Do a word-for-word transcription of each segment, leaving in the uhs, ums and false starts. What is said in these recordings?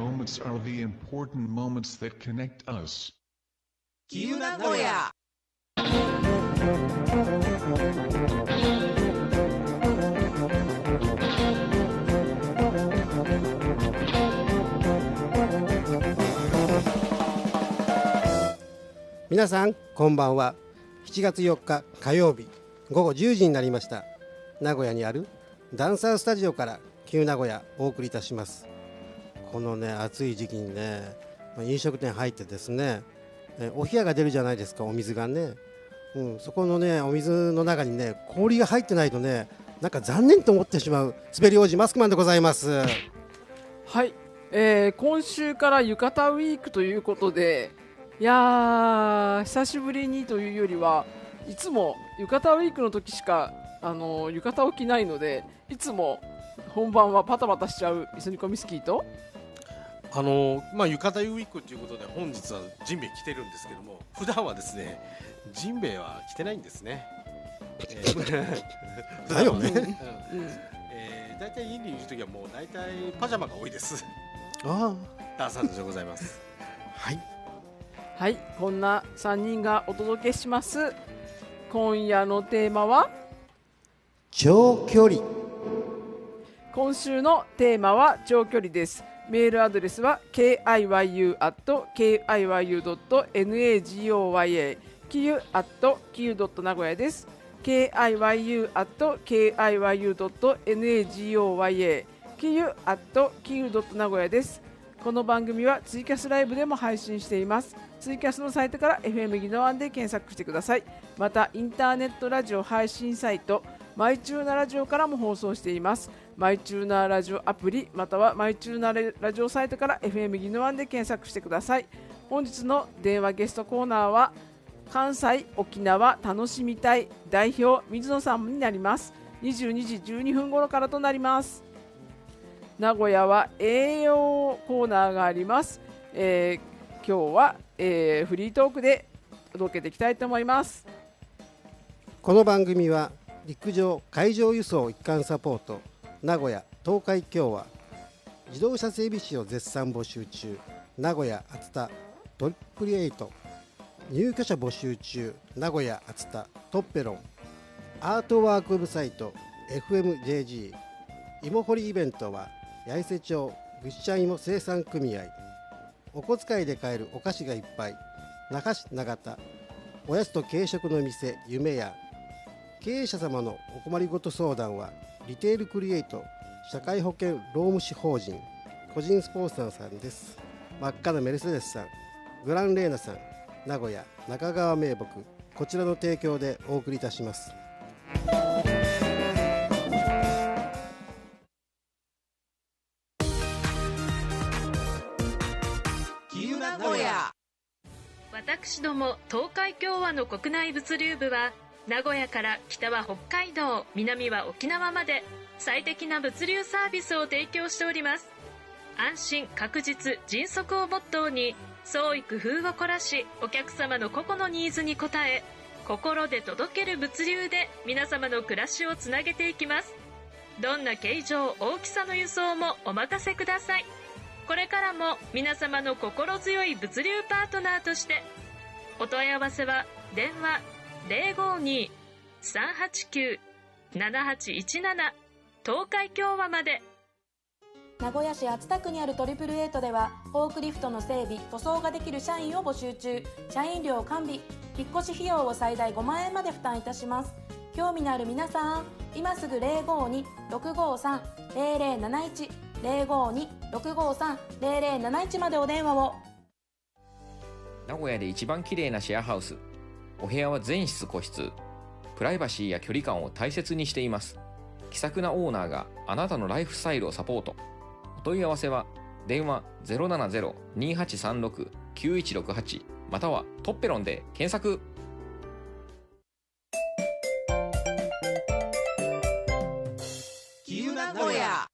moments are the important moments that connect us. きゆ名古屋。 皆さんこんばんは。しちがつよっか火曜日ごごじゅうじになりました。名古屋にあるダンサースタジオからきゆ名古屋お送りいたします。このね暑い時期にね飲食店入ってですね、お冷やが出るじゃないですか、お水がね、うん、そこのねお水の中にね氷が入ってないとねなんか残念と思ってしまう滑り王子マスクマンでございます。 はい、えー、今週から浴衣ウィークということで、いやー久しぶりにというよりはいつも浴衣ウィークの時しかあの浴衣を着ないので、いつも本番はパタパタしちゃう磯煮込みスキーとあのまあ、浴衣ウィークということで本日はジンベエ着てるんですけども、普段はですねジンベエは着てないんですね。えー、 だよね、 うんうんえー、だいたい家にいる時はもうだいたいパジャマが多いです。 あダーサンドでございます。 はいはい、こんなさんにんがお届けします。今夜のテーマは長距離。 今週のテーマは長距離です。メールアドレスは ケーアイワイユー アット ケーアイワイユー ドット ナゴヤ きゆ アット きゆ ドット 名古屋です。 ケーアイワイユー アット ケーアイワイユー ドット ナゴヤ きゆ アット きゆ ドット 名古屋です。この番組はツイキャスライブでも配信しています。ツイキャスのサイトから エフエム ギノワンで検索してください。またインターネットラジオ配信サイトマイチューナラジオからも放送しています。マイチューナラジオアプリまたはマイチューナラジオサイトから エフエム ギノワンで検索してください。本日の電話ゲストコーナーは関西沖縄楽しみたい代表水野さんになります。にじゅうにじじゅうにふん頃からとなります。名古屋は栄養コーナーがあります。えー、今日は、えー、フリートークで届けていきたいと思います。 この番組は陸上海上輸送一貫サポート名古屋東海共和自動車整備士を絶賛募集中名古屋熱田トリプルエイト入居者募集中名古屋熱田トッペロンアートワークウェブサイト エフエムジェージー 芋掘りイベントは八重瀬町ぐっしゃん芋生産組合お小遣いで買えるお菓子がいっぱい那覇市長田おやつと軽食の店夢屋経営者様のお困りごと相談はリテールクリエイト社会保険労務士法人個人スポンサーさんです。真っ赤なメルセデスさんグランレーナさん名古屋中川名木こちらの提供でお送りいたします。 きゆ名古屋。 私ども東海共和の国内物流部は名古屋から北は北海道、南は沖縄まで最適な物流サービスを提供しております。安心確実迅速をモットーに創意工夫を凝らしお客様の個々のニーズに応え心で届ける物流で皆様の暮らしをつなげていきます。どんな形状大きさの輸送もお任せください。これからも皆様の心強い物流パートナーとしてお問い合わせは電話 ゼロごに さんはちきゅう ななはちいちなな 東海共和まで。 名古屋市熱田区にあるトリプルエイトではフォークリフトの整備塗装ができる社員を募集中。社員寮完備引っ越し費用を最大ごまんえんまで負担いたします。興味のある皆さん今すぐ ゼロごに ろくごさん ゼロゼロなないち ゼロごに ろくごさん ゼロゼロなないちまでお電話を。 名古屋で一番綺麗なシェアハウス。お部屋は全室個室。プライバシーや距離感を大切にしています。気さくなオーナーがあなたのライフスタイルをサポート。お問い合わせは電話 ゼロななゼロ にはちさんろく きゅういちろくはち またはトッペロンで検索。 きゆ名古屋。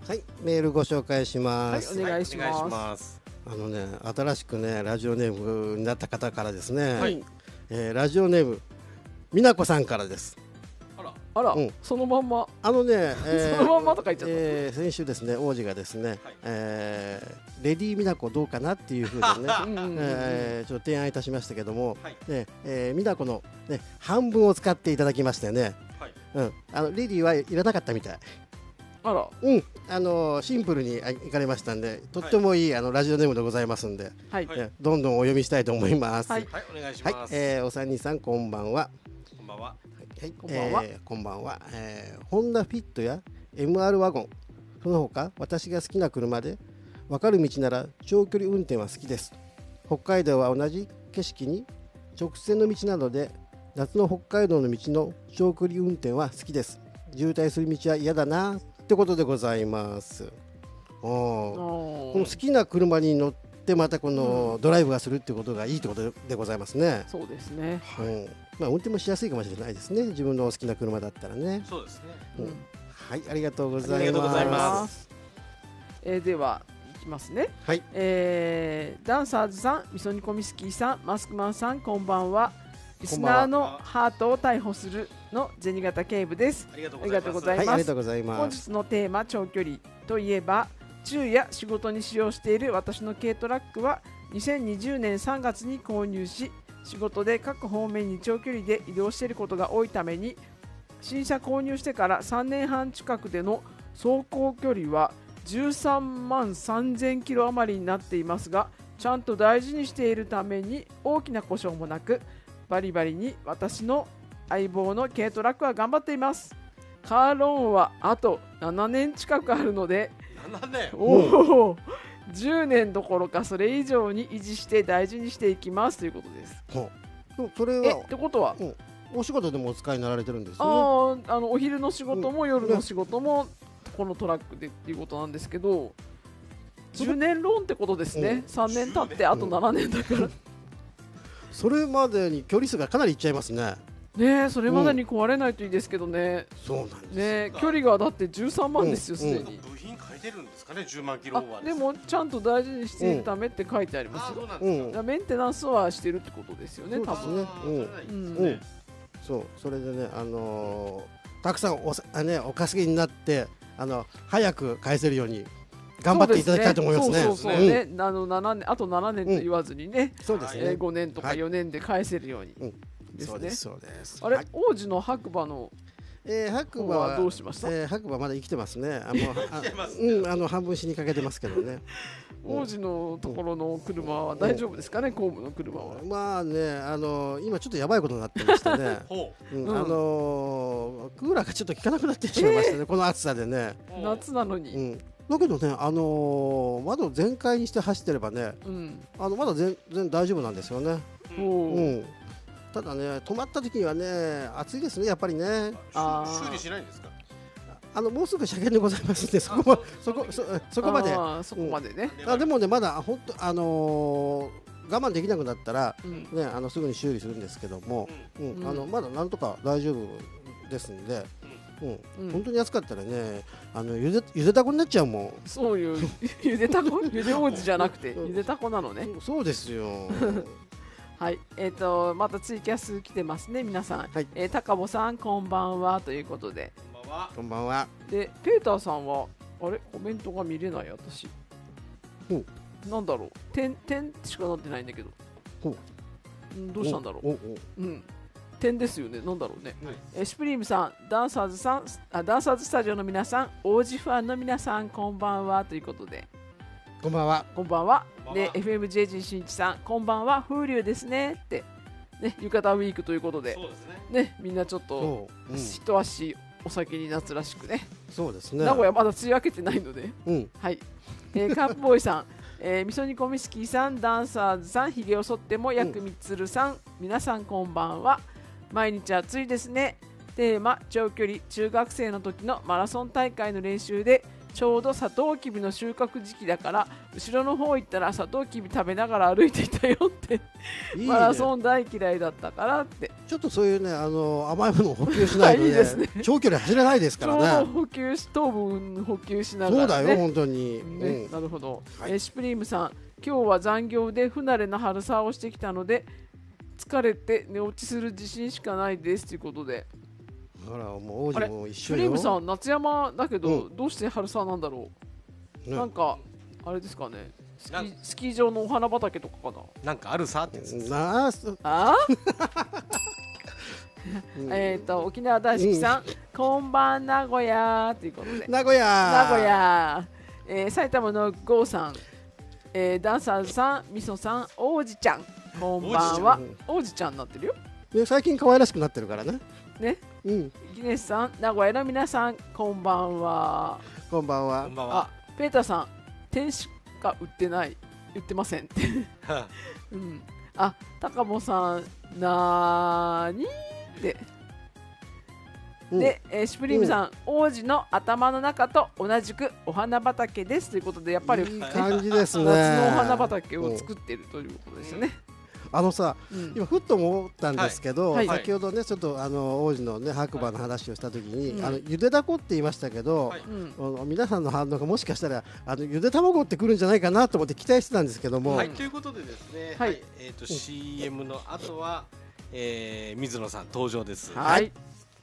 はい、メールご紹介しはい、 ます。 お願いしお願いします。 ます。 あのね、新しくね、ラジオネームになった方からですね。 はい。 えーラジオネーム美奈子さんからです。 あら、 あら、 うんそのまんま。 あのね、えーそのまんまとか言っちゃった。 えー先週ですね、王子がですね、 はいえーレディー美奈子どうかなっていうふうにね、 うんうんうんえーちょっと提案いたしましたけども、 はいねえー美奈子の、ね、半分を使っていただきましてね、 はい。 うん、あのレディーはいらなかったみたい。 あら、 うん、あのシンプルにあ行かれましたんで、とってもいい、あのラジオネームでございますんで、 はい。 はいえどんどんお読みしたいと思います。 はいはい、お願いしはい、 ます。 えーお三人さんこんばんは。 こんばんは。 はい、 こんばんはえーこんばんは。えーホンダフィットや エムアール ワゴン、その他私が好きな車で分かる道なら長距離運転は好きです。北海道は同じ景色に直線の道なので、夏の北海道の道の長距離運転は好きです。渋滞する道は嫌だなってことでございます。おーこの好きな車に乗ってまたこのドライブがするってことがいいってことでございますね。 そうですね。 うんまあ、運転もしやすいかもしれないですね、自分の好きな車だったらね。 そうですね。 うんうんはい、ありがとうございます。 ありがとうございますえーでは、いきますね。 はい、 えーダンサーズさん、みそ煮込みスキーさん、マスクマンさん、こんばんは。リスナーのハートを逮捕するの銭形警部です。 ありがとうありがとうございはい、 ますありがとうござい本ます。 日のテーマ、長距離といえば、昼夜仕事に使用している私の軽トラックはにせんにじゅうねんさんがつに購入し、仕事で各方面に長距離で移動していることが多いために、新車購入してからさんねんはん近くでの走行距離はじゅうさんまんさんぜんキロ余りになっていますが、ちゃんと大事にしているために大きな故障もなく、バリバリに私の相棒の軽トラックは頑張っています。カーローンはあとななねん近くあるので、 ななねん。 おおじゅうねんどころかそれ以上に維持して大事にしていきますということです。 ほうそれえはってことは、 うんお仕事でもお使いになられてるんですよね。 あーあのお昼の仕事も夜の仕事もこのトラックでっていうことなんですけど、じゅうねんローンってことですね。 うんさんねん経ってあとななねんだから、 それまでに距離数がかなりいっちゃいますね。 ねえ、それまでに壊れないといいですけどね。 そうなんです。 ねえ、距離がだってじゅうさんまんですよ、すうんでに。 部品変えてるんですかね、じゅうまんキロオーバあーでもちゃんと大事にしているためって書いてありまあー、 すよ。 そうなんですうんだからメンテナンスはしてるってことですよね、多分。 そうですねか。あーそれならいいですうんね。 そう、それでね、あのーたくさんおさあねお稼ぎになってあの早く返せるように頑張っていただきたいと思いますね。 そうそうそうね、あのななねんあとななねんと言わずにね、 そうですね。 えーごねんとかはいよねんで返せるようにうんですねそうです。そうです。 あれ、 はい王子の白馬のえー、白馬方ははどうしました？ えー、白馬まだ生きてますね。あもうあ生きてますうんあの半分死にかけてますけどね。 王子のところの車は大丈夫ですかね、公務の車は。 まあねあの今ちょっとやばいことになってましてね。 ほうんうんあのークーラーがちょっと効かなくなってしまいましたね、この暑さでね。 う。 夏なのに。 うん。だけどねあのー窓全開にして走ってればねうん。 あのまだ全然大丈夫なんですよね。 おうーん。ただね止まった時にはね暑いですねやっぱりね。 あー修理しないんですか。 あのもうすぐ車検でございますんでそこまそこそそこまで。 あーそこまでね。 あでもねまだ本当あのー我慢できなくなったらうん。 ねあのすぐに修理するんですけども、うんうんあのまだなんとか大丈夫ですんで、うんうん本当に暑かったらねあのゆでゆでたこになっちゃうもん。 そういうゆでたこゆで王子じゃなくてうんゆでたこなのね。 そうですよ。 はい、えっ、とまたツイキャス来てますね皆さん。 はいえー、高保さんこんばんはということで、 こんばんは。 こんばんは。 でペーターさんはあれコメントが見れない私。 ほうなんだろう点点しかなってないんだけど。 ほうんどうしたんだろう。 おおおうん。点ですよね。なんだろうね。 はいえーシュプリームさん、ダンサーズさん、あダンサーズスタジオの皆さん、王子ファンの皆さん、こんばんはということで、 こんばんは。 こんばんは。でこんばんは、 エフエムジェージー しんいちさん、こんばんは、風流ですねって、ね、浴衣ウィークということでそ、うですね。 ね、みんなちょっと、 そう、うん、 一足お先に夏らしくね、 そうですね。 名古屋まだ梅雨明けてないので、 うん、 はい。えー、カップボーイさん、えー、みそ煮込みスキーさん、ダンサーズさん、ひげを剃ってもやくみつるさん、皆さんこんばんは。毎日暑いですね。テーマ、長距離、中学生の時のマラソン大会の練習でちょうどサトウキビの収穫時期だから後ろの方行ったらサトウキビ食べながら歩いていたよっていいねマラソン大嫌いだったからって。 ちょっとそういうね、あの甘いものを補給しないとね、 いいですね長距離走れないですかちょうどらね。 補給し糖分補給しながら、ね、 そうだよ本当に、 ねうん、 なるほど、 はいえーシュプリームさん、今日は残業で不慣れな春沢をしてきたので疲れて寝落ちする自信しかないですということで、 ほらもう王子も一緒よ。 シュプリームさん夏山だけど、 うどうして春沢なんだろう、 ねなんかあれですかね、スキなんースキー場のお花畑とかかな。 なんかあるさってやつです。 なあすあうんーえっと沖縄大好きさん、こんばん名古屋ということで、 名古屋名古屋、えー埼玉の郷さん、えーダンサーズさん、みそさん、王子ちゃん、こんばんは。王子ちゃんになってるよね、最近可愛らしくなってるからね。 ね。 うん、 ギネスさん、名古屋の皆さん、こんばんは。 こんばんこはん。ばんはあ。、ペーターさん、天しか売ってない、売ってませんって。うん。あ、高もさん、なーにって。 うんで、えーシュプリームさん、王子の頭の中と同じくお花畑ですということで、やっぱり、 いいね、 感じですね。 夏のお花畑を作っているということですよね。 あのさ、 うん今ふっと思ったんですけど、 はいはい先ほどねちょっとあの王子のね白馬の話をした時に、 うんあのゆでだこって言いましたけど、 はいうんあの皆さんの反応がもしかしたらあのゆで卵ってくるんじゃないかなと思って期待してたんですけども、 はい、ということでですね、 ははいい、えっ、と シーエム の後は、えー、水野さん登場です。 はい。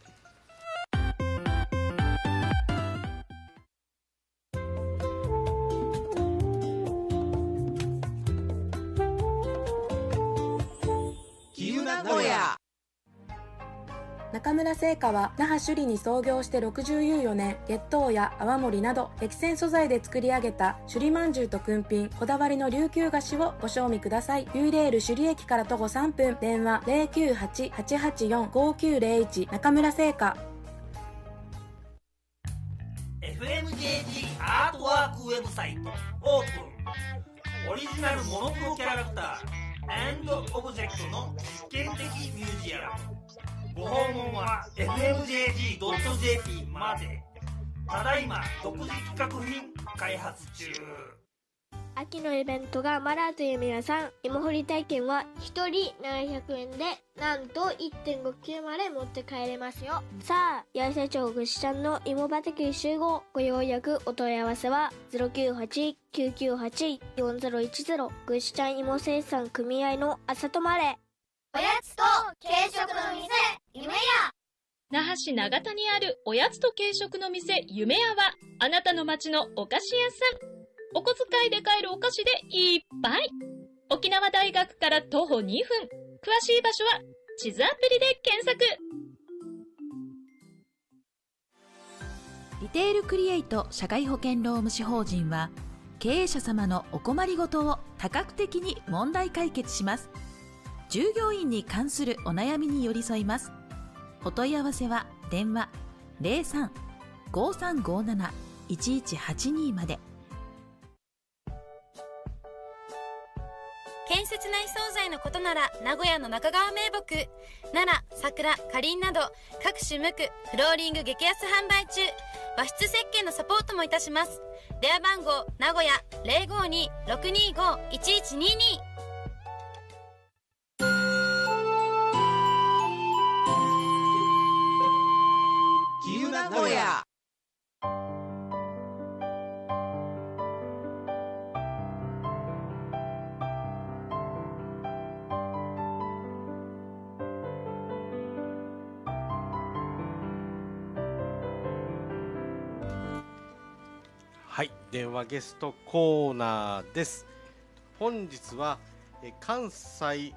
きゆ名古屋。 中村製菓は那覇首里に創業してろくじゅうよねん、月桃や泡盛など激戦素材で作り上げた首里まんじゅうとくんぴん、こだわりの琉球菓子をご賞味ください。ユイレール首里駅から徒歩さんぷん、電話 ゼロきゅうはち はちはちよん ごきゅうゼロいち。中村製菓。 エフエムジェージー アートワークウェブサイトオープン。オリジナルモノクロキャラクター&オブジェクトの実験的ミュージアム。ご訪問は エフエムジェージードットジェーピー まで。ただいま独自企画品開発中。 秋のイベントがマラーという皆さん、芋掘り体験はひとりななひゃくえんでなんと いってんごキロまで持って帰れますよ。さあ、八重瀬町ぐしちゃんの芋畑集合。ご予約お問い合わせは ゼロきゅうはち きゅうきゅうはち よんゼロいちゼロ。ぐしちゃん芋生産組合のあさとまれ。 おやつと軽食の店、夢屋。 那覇市長田にあるおやつと軽食の店夢屋は、あなたの街のお菓子屋さん。お小遣いで買えるお菓子でいっぱい。沖縄大学から徒歩にふん。詳しい場所は地図アプリで検索。 リテールクリエイト社会保険労務士法人は、経営者様のお困りごとを多角的に問題解決します。従業員に関するお悩みに寄り添います。お問い合わせは電話 ゼロさん ごさんごなな いちいちはちに まで。 建設内装材のことなら名古屋の中川名木、奈良、桜、かりんなど各種無垢フローリング激安販売中。和室設計のサポートもいたします。電話番号名古屋 ゼロごに ろくにご いちいちにに。 きゆ名古屋。 はい、電話ゲストコーナーです。本日はえ関西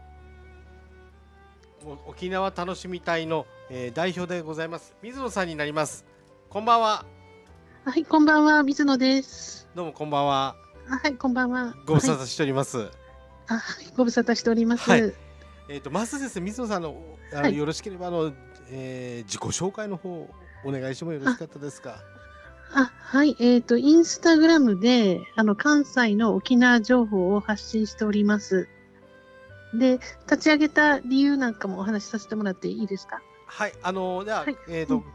お沖縄楽しみ隊の、えー代表でございます水野さんになります。こんばんは。 はい、こんばんは、水野です。 どうもこんばんは。 あはい、こんばんは。 ご無沙はい汰しております。 あはいご無沙汰しております。 はいえっ、とまずですね、水野さんのあの、 はいよろしければあの、えー自己紹介の方お願いしてもよろしかったですか。 あはい、えっ、と、インスタグラムで、あの、関西の沖縄情報を発信しております。で、立ち上げた理由なんかもお話しさせてもらっていいですか。 はい、あのでは、 はいえっ、と、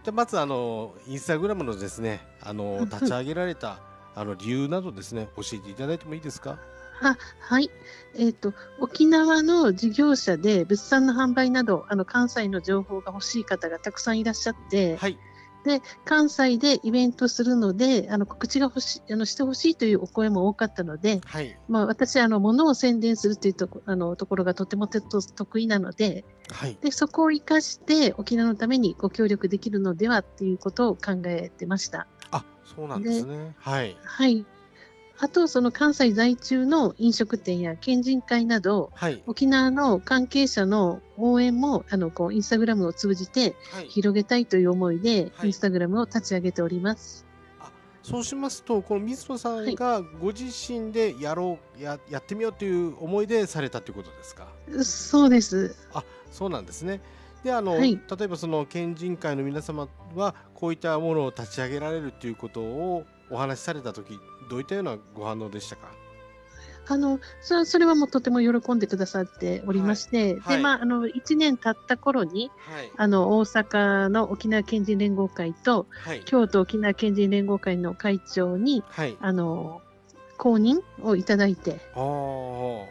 じゃあまずあのインスタグラムのですね、あの立ち上げられたあの理由などですね、教えていただいてもいいですか？ あはい、えーと、沖縄の事業者で物産の販売などあの関西の情報が欲しい方がたくさんいらっしゃって、 はい、 で関西でイベントするのであの告知が欲しあのしてほしいというお声も多かったので、 はい、 まあ、私あの物を宣伝するというとこあのところがとてもてと得意なので、 はい、 でそこを生かして沖縄のためにご協力できるのではということを考えてました。 あ、そうなんですね。はい、 はい、あとその関西在中の飲食店や県人会など、 はい、 沖縄の関係者の応援もあのこうインスタグラムを通じて広げたいという思いで、はい、インスタグラムを立ち上げております。 あ、そうしますとこの水野さんがご自身でやろう、や、やってみようという思いでされたということですか？ そうです。 あ、そうなんですね。であの、はい、例えばその県人会の皆様はこういったものを立ち上げられるということをお話しされたとき、どういったようなご反応でしたか？ あの そ, それはもうとても喜んでくださっておりまして、はい、でまあ、あのいちねん経った頃に、はい、あの大阪の沖縄県人連合会と、はい、京都沖縄県人連合会の会長に、はい、あの公認をいただいて、はい、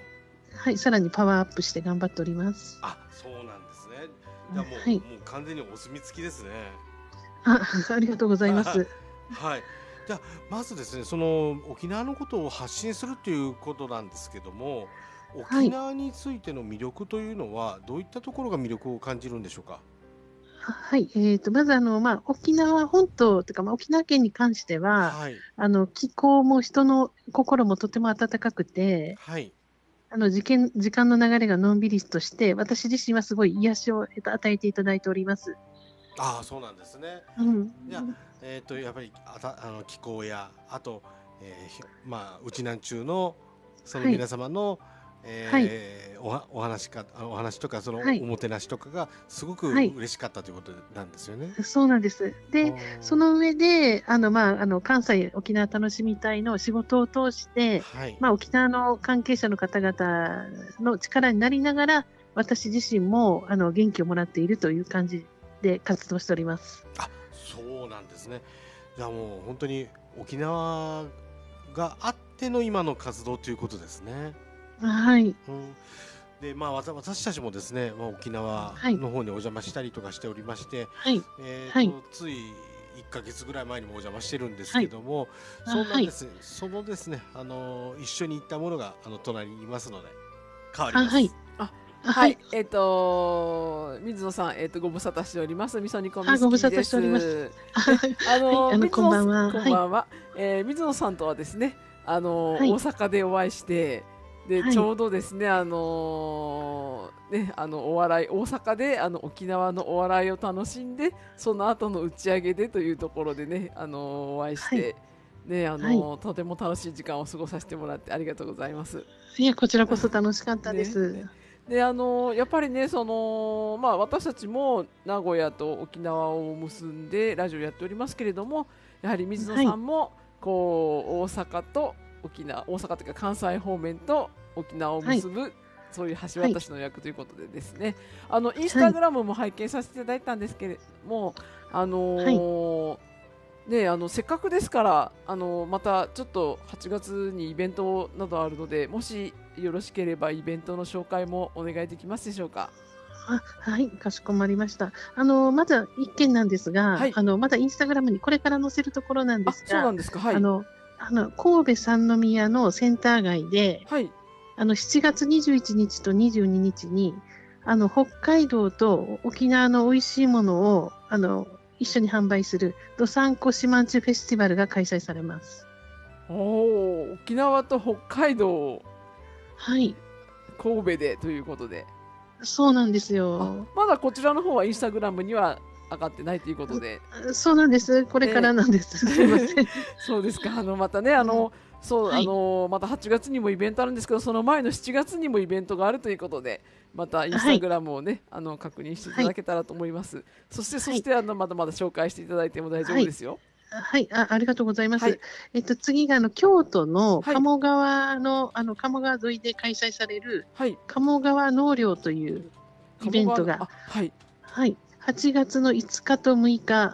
さらにパワーアップして頑張っております。 あ、そうなんですね。じゃあもう、はい、もう完全にお墨付きですね。 あ、ありがとうございます。 はい。じゃあまずですね、その沖縄のことを発信するということなんですけども、沖縄についての魅力というのはどういったところが魅力を感じるんでしょうか？ はい、えー、とまずあの、まあ、沖縄本島というか、まあ、沖縄県に関しては、はい、あの気候も人の心もとても温かくて、はい、あの時間、時間の流れがのんびりとして、私自身はすごい癒しを与えていただいております。 ああ、そうなんですね。 うん、 じゃあ、えー、とやっぱりあたあの気候やあと、えーまあ、うちなんちゅうのその皆様の、はい、えーはい、お, お話かお話とかそのおもてなしとかがすごく嬉しかったということなんですよね。 はい、そうなんです。でその上であの、まあ、あの関西沖縄楽しみ隊の仕事を通して、はい、まあ、沖縄の関係者の方々の力になりながら私自身もあの元気をもらっているという感じで活動しております。 あ、そうなんですね。じゃあもう本当に沖縄があっての今の活動ということですね。 はい。うん、 でまあ、私たちもですね、まあ、沖縄の方にお邪魔したりとかしておりまして、はい、えーとはい、ついいっかげつぐらい前にもお邪魔してるんですけども、はい、そんなですね、はい、そのですね、あの一緒に行ったものがあの隣にいますので変わります。 はい、 あはい、えっ、ー、と水野さん、えっ、ー、とご無沙汰しております。味噌煮込み好きです。 ご無沙汰しております。 あの、 はい、あのこんばんは。 こんばんは。はい、えー、水野さんとはですね、あの、はい、大阪でお会いして、で、はい、ちょうどですね、あのー、ね、あのお笑い大阪であの沖縄のお笑いを楽しんで、その後の打ち上げでというところでね、あのー、お会いして。はい、ね、あのーはい、とても楽しい時間を過ごさせてもらってありがとうございます。 いや、こちらこそ楽しかったです。 ねね、であのやっぱりね、そのまあ、私たちも名古屋と沖縄を結んでラジオやっておりますけれども、やはり水野さんも、はい、こう大阪と沖縄、大阪というか関西方面と沖縄を結ぶ、はい、そういう橋渡しの役ということでですね、はい、あのインスタグラムも拝見させていただいたんですけれども、あのーはいね、あのせっかくですからあのまたちょっとはちがつにイベントなどあるので、もしよろしければイベントの紹介もお願いできますでしょうか。 あ、はい、かしこまりました。あのまず一件なんですが、はい、あのまだインスタグラムにこれから載せるところなんですが、 そうなんですか。はい、 あのあの神戸三宮のセンター街で、はい、あのしちがつにじゅういちにちとにじゅうににちにあの北海道と沖縄の美味しいものをあの一緒に販売するどさんこしまんちゅフェスティバルが開催されます。 おー、沖縄と北海道、 はい、 神戸でということで。 そうなんですよ。 まだこちらの方はインスタグラムには上がってないということで。 そうなんです。これからなんです。すいません。 そうですか。あのまたね、あの、うん、そう、はい、あのまたはちがつにもイベントあるんですけど、その前のしちがつにもイベントがあるということで、またインスタグラムをね、はい、あの確認していただけたらと思います。はい、そしてそして、はい、あのまだまだ紹介していただいても大丈夫ですよ。 はい、あ、ありがとうございます。はい、えっと次があの京都の鴨川の、はい、あの鴨川沿いで開催される、はい、鴨川納涼というイベントが、はい、はい、はちがつのいつかとむいか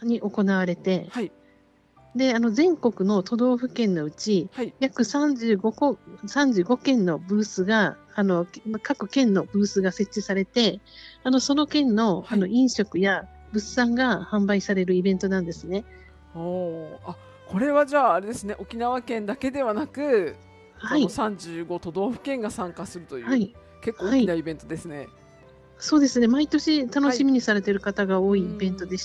に行われて、 はい、 であの全国の都道府県のうち、はい、約さんじゅうごこ、さんじゅうごけんのブースがあの各県のブースが設置されて、あのその県の、はい、あの飲食や物産が販売されるイベントなんですね。 おあ、これはじゃああれですね、沖縄県だけではなく、はい、さんじゅうご都道府県が参加するという、はい、結構大きなイベントですね。はい、 そうですね、毎年楽しみにされている方が多いイベントでして、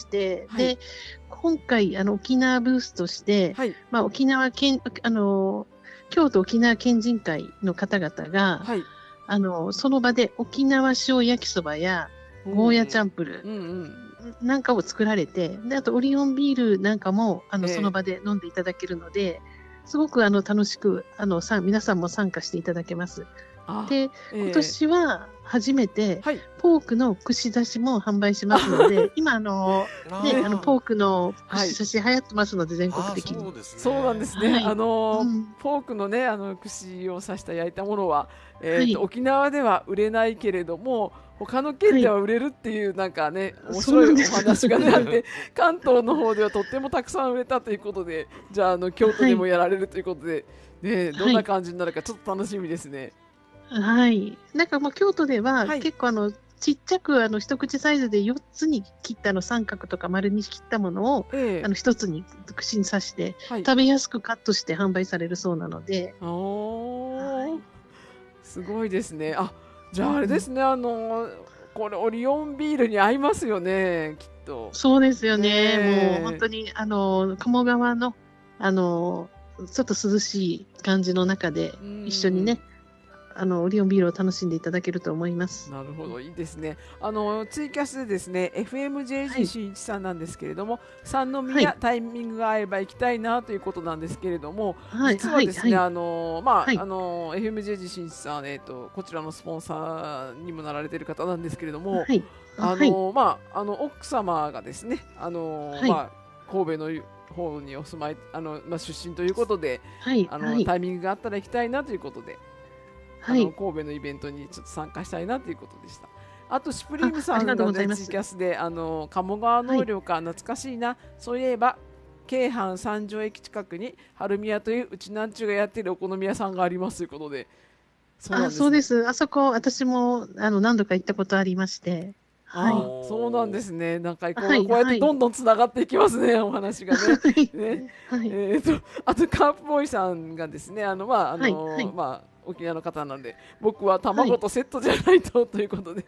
はい、で今回あの沖縄ブースとして、はい、まあ、沖縄県あの京都沖縄県人会の方々が、はい、あのその場で沖縄塩焼きそばやゴーヤチャンプル、うんうんうんなんかを作られて、であとオリオンビールなんかもあの、えー、その場で飲んでいただけるので、すごくあの楽しくあのさ皆さんも参加していただけます。で、えー、今年は初めて、はい、ポークの串刺しも販売しますので、今あの、ね、あのポークの串刺し流行ってますので、はい、全国的に。 そうですね。そうなんですね。はい、あの、うん、ポークのねあの串を刺した焼いたものは、えーとはい、沖縄では売れないけれども。他の県では売れるっていう、はい、なんかね面白いお話がねあって関東の方ではとってもたくさん売れたということで、じゃあ、あの京都でもやられるということで、はい、ね、どんな感じになるかちょっと楽しみですね。 はい、なんかまあ京都では結構あのちっちゃくあの一口サイズでよっつに切ったの三角とか丸に切ったものを、えー、あの一つに串に刺して、はい、食べやすくカットして販売されるそうなので。 おー、はい、すごいですね。あ、じゃああれですね、あのこれオリオンビールに合いますよね、きっと。 そうですよね。もう本当にあの鴨川のあのちょっと涼しい感じの中で一緒にね、あのオリオンビールを楽しんでいただけると思います。 なるほど、いいですね。あのツイキャスでですね エフエムジェージー しんいちさんなんですけれども、はい、三宮、はい、タイミングが合えば行きたいなということなんですけれども、はい、実はですね、はい、あのまあ、はい、あの エフエムジェージー しんいちさん、えーと、こちらのスポンサーにもなられている方なんですけれども、はい、あのまああの奥様がですね、あの、はい、まあ神戸の方にお住まい、あのまあ出身ということで、はい、あの、はい、タイミングがあったら行きたいなということで。あの神戸のイベントにちょっと参加したいなということでした。あとシュプリームさんのツイキャスであの鴨川納涼か懐かしいな、はい、そういえば京阪三条駅近くに春宮といううちなんちゅうがやっているお好み屋さんがありますということで。 そうなんですね。あ、そうです。あそこ私もあの何度か行ったことありまして。 はい、そうなんですね。なんかこう、はい、こうやってどんどんつながっていきますね、はい、お話がね。ね、はい、えーとあとカープボーイさんがですね、あのまああの、はいはい、まあ沖縄の方なので、僕は卵とセットじゃないと、はい、ということで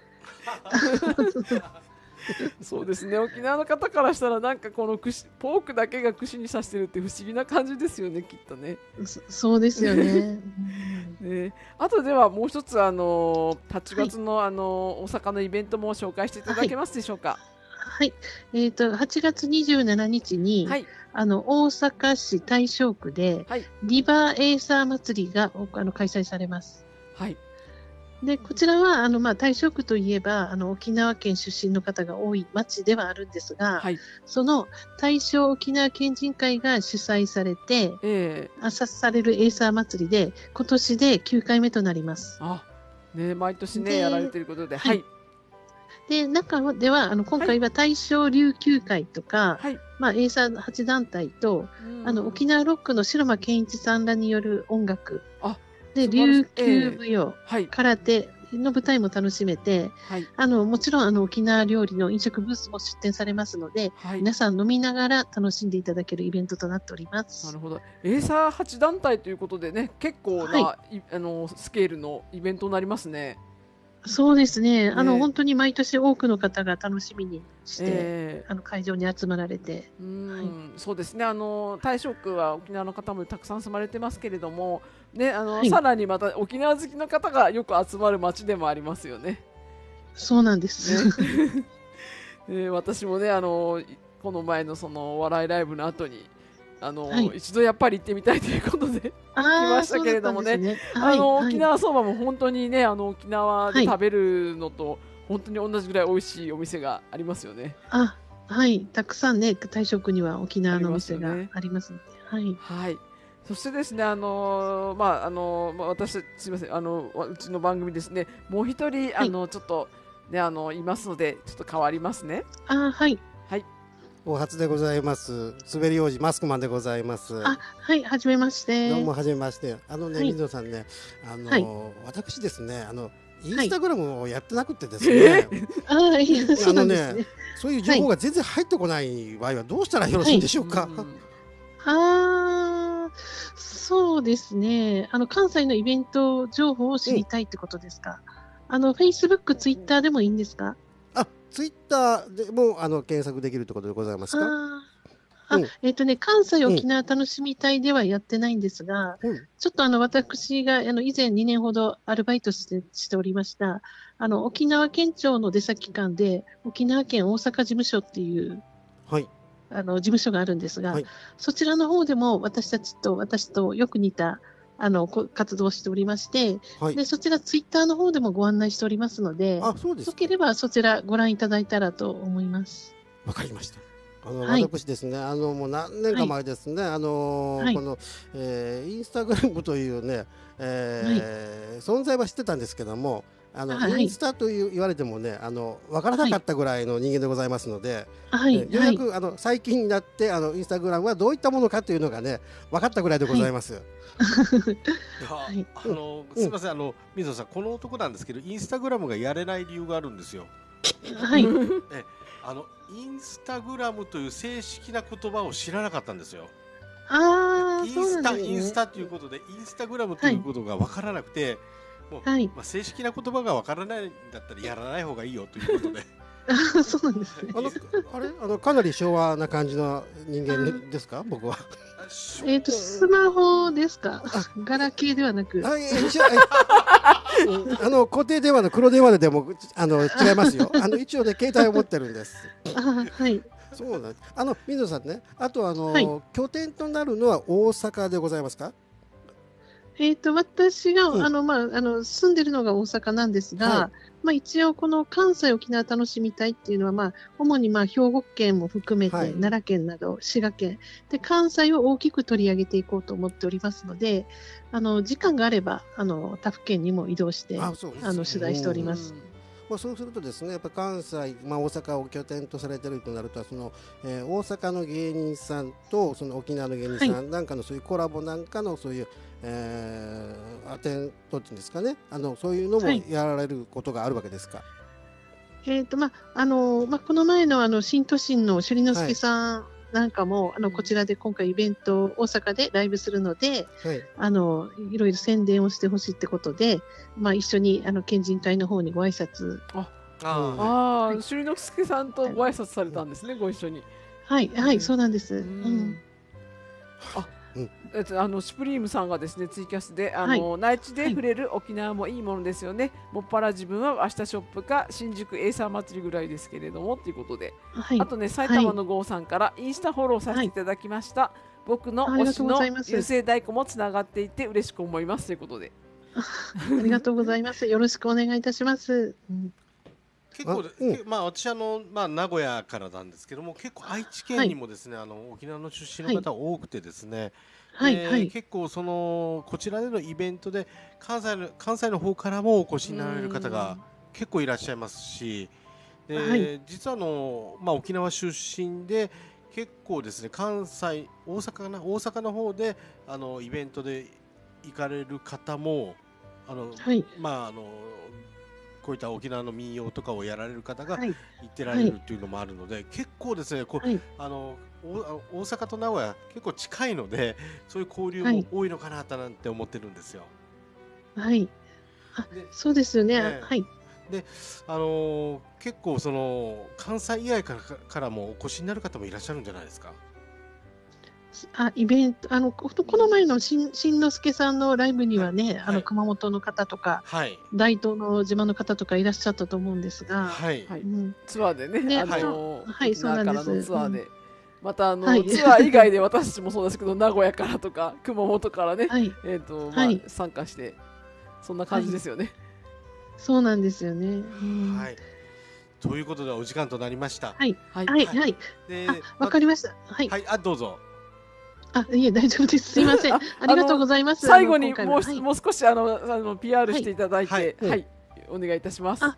そうですね、沖縄の方からしたらなんかこの串ポークだけが串に刺してるって不思議な感じですよね、きっとね。 そ, そうですよね。 ね、あとではもう一つあのはちがつの、はい、あの大阪のイベントも紹介していただけますでしょうか。 はい、はい、えーとはちがつにじゅうしちにちに、はい、あの大阪市大正区で、はい、リバーエイサー祭りがあの開催されます。はい、でこちらはあの、まあ、大正区といえばあの沖縄県出身の方が多い町ではあるんですが、はい、その大正沖縄県人会が主催されて、えー、assasされるエイサー祭りで今年できゅうかいめとなります。 あ、ね、毎年ねやられていることで、はい、 で中ではあの今回は大正琉球会とか、はい、まあ、エイサーはち団体とあの沖縄ロックの白間健一さんらによる音楽で琉球舞踊、えーはい、空手の舞台も楽しめて、はい、あのもちろんあの沖縄料理の飲食ブースも出展されますので、はい、皆さん飲みながら楽しんでいただけるイベントとなっております。 なるほど。エイサーはち団体ということでね、結構な、はい、あのスケールのイベントになりますね。 そうですね。あの、ね、本当に毎年多くの方が楽しみにして、えー、あの会場に集まられて、 うん、はい、そうですね。あの大正区は沖縄の方もたくさん住まれてますけれども、ね、あの、はい、さらにまた沖縄好きの方がよく集まる街でもありますよね。 そうなんです。 ねえー、私もね、あのこの前のそのお笑いライブの後に。あのはい、一度やっぱり行ってみたいということで来ましたけれどもね、ね、はい、あの、はい、沖縄そばも本当にね、あの沖縄で食べるのと本当に同じぐらい美味しいお店がありますよね。 あ、はい、たくさんね、大正区には沖縄のお店がありますので、はい、 はい。そしてですね、あのまああのまあ、私すみません、あのうちの番組ですね、もう一人、はい、あのちょっとね、あのいますのでちょっと変わりますね。 あ、はい。 はい。 お初でございます。滑り王子マスクマンでございます。 あ、はい、はじめまして。 どうもはじめまして。あのね、 はい水野さんね、あの、 はい、 私ですね、あのインスタグラムをやってなくてですね。 ああ、いや、そうあのなんですね。 ね、そういう情報が全然入ってこない場合はどうしたらよろしいんでしょうか。 はい、ああ、そうですね。あの関西のイベント情報を知りたいってことですか。うん、あのフェイスブック、ツイッターでもいいんですか。 あ、ツイッターでもあの検索できるってことでございますか。 あ、うん、えっ、ー、とね、関西沖縄楽しみ隊ではやってないんですが、うん、ちょっとあの私があの以前にねんほどアルバイトしてしておりましたあの沖縄県庁の出先機関で沖縄県大阪事務所っていう、 はい、 あの事務所があるんですが、はい、そちらの方でも私たちと私とよく似たあの活動をしておりまして、はい、でそちらツイッターの方でもご案内しておりますので、 あ、そうですか。 よければそちらご覧いただいたらと思います。 わかりました。あの、はい、私ですね、あのもう何年か前ですね、はい、あのーはい、この、えー、インスタグラムというね、えーはい、存在は知ってたんですけども、あの、はい、インスタという言われてもね、あの分からなかったぐらいの人間でございますので、はい、えー、ようやく、はい、あの最近になってあのインスタグラムはどういったものかというのがね分かったぐらいでございます。 はい、あのすみません、あの水野さん、この男なんですけどインスタグラムがやれない理由があるんですよ。 はい。 えあのインスタグラムという正式な言葉を知らなかったんですよ。 ああ、 インスタ、ね、インスタということでインスタグラムということが分からなくて、はい、もう、はい、まあ、正式な言葉が分からないんだったらやらない方がいいよということで。 あ、そうなんですね。 あのあれあのかなり昭和な感じの人間ですか、僕は。 えっとスマホですか。ガラケーではなく。 あ、一応あの固定電話の黒電話でもあの違いますよ。あの一応ね携帯を持ってるんです。 あ、はい。 そうなんです。あの水野さんね、あとあの、はい、拠点となるのは大阪でございますか。 えっと私が、うん、あのまああの住んでるのが大阪なんですが、はい、まあ一応この関西沖縄楽しみ隊っていうのはまあ主にまあ兵庫県も含めて、はい、奈良県など滋賀県で関西を大きく取り上げていこうと思っておりますので、あの時間があればあの他府県にも移動してああの取材しております。 まあ、そうするとですね、やっぱ関西、まあ、大阪を拠点とされているとなるとその、えー、大阪の芸人さんとその沖縄の芸人さんなんかのそういうコラボなんかのそういう、えー、アテントっていうんですかね、あのそういうのもやられることがあるわけですか。はい、 えーとまああのまあ、この前のあの新都心の朱里之助さんなんかも、はい、あのこちらで今回イベントを大阪でライブするので、はい、あのいろいろ宣伝をしてほしいってことで、まあ、一緒にあの県人会の方にご挨拶。 ああ、朱里之助さんとご挨拶されたんですね、はい、ご一緒に。 はいはい、うん、そうなんです。うん、 ああのシュプリームさんがですねツイキャスであの、はい、内地で触れる沖縄もいいものですよね、はい、もっぱら自分は明日ショップか新宿エイサー祭りぐらいですけれどもということで、はい、あとね埼玉の郷さんからインスタフォローさせていただきました、はい、僕の推しの優勢太鼓もつながっていて嬉しく思いますということでありがとうございます。よろしくお願いいたします。うん、 結構で、うん、まあ私あの、まあ、名古屋からなんですけども結構愛知県にもですね、はい、あの沖縄の出身の方多くてですね、はいはい、結構そのこちらでのイベントで関西の関西の方からもお越しになられる方が結構いらっしゃいますし、で、はい、実はあの、まあ、沖縄出身で結構ですね関西大阪かな大阪の方であのイベントで行かれる方もあの、はい、まああのこういった沖縄の民謡とかをやられる方が行ってられるっていうのもあるので、はい、結構ですねこう、はい、あの大阪と名古屋結構近いのでそういう交流も多いのかなとなんて思ってるんですよ。 はい、あ、そうですよね。ね、はい。 で、あのー、結構その関西以外からからもお越しになる方もいらっしゃるんじゃないですか。 あ、イベントあのこの前のしんしんのすけさんのライブにはね、はい、あの熊本の方とか、はい、大東の島の方とかいらっしゃったと思うんですが、 はいうん、ツアーでね、 ねあのはい、そうなんです。 ツアーで、うん、またあの、はい、ツアー以外で私たちもそうですけど名古屋からとか熊本からね、はい、えっとまあ、はい、参加してそんな感じですよね。はい、 そうなんですよね。うん、 はい。ということでお時間となりました。 はいはいはい。はい、で、わかりました。はい。 はい、あどうぞ。 あ、いえ大丈夫です。すみません。ありがとうございます。 最後にもう、はい、もう少しあのあの ピーアール していただいて、はい、はいはい、お願いいたします。 あ、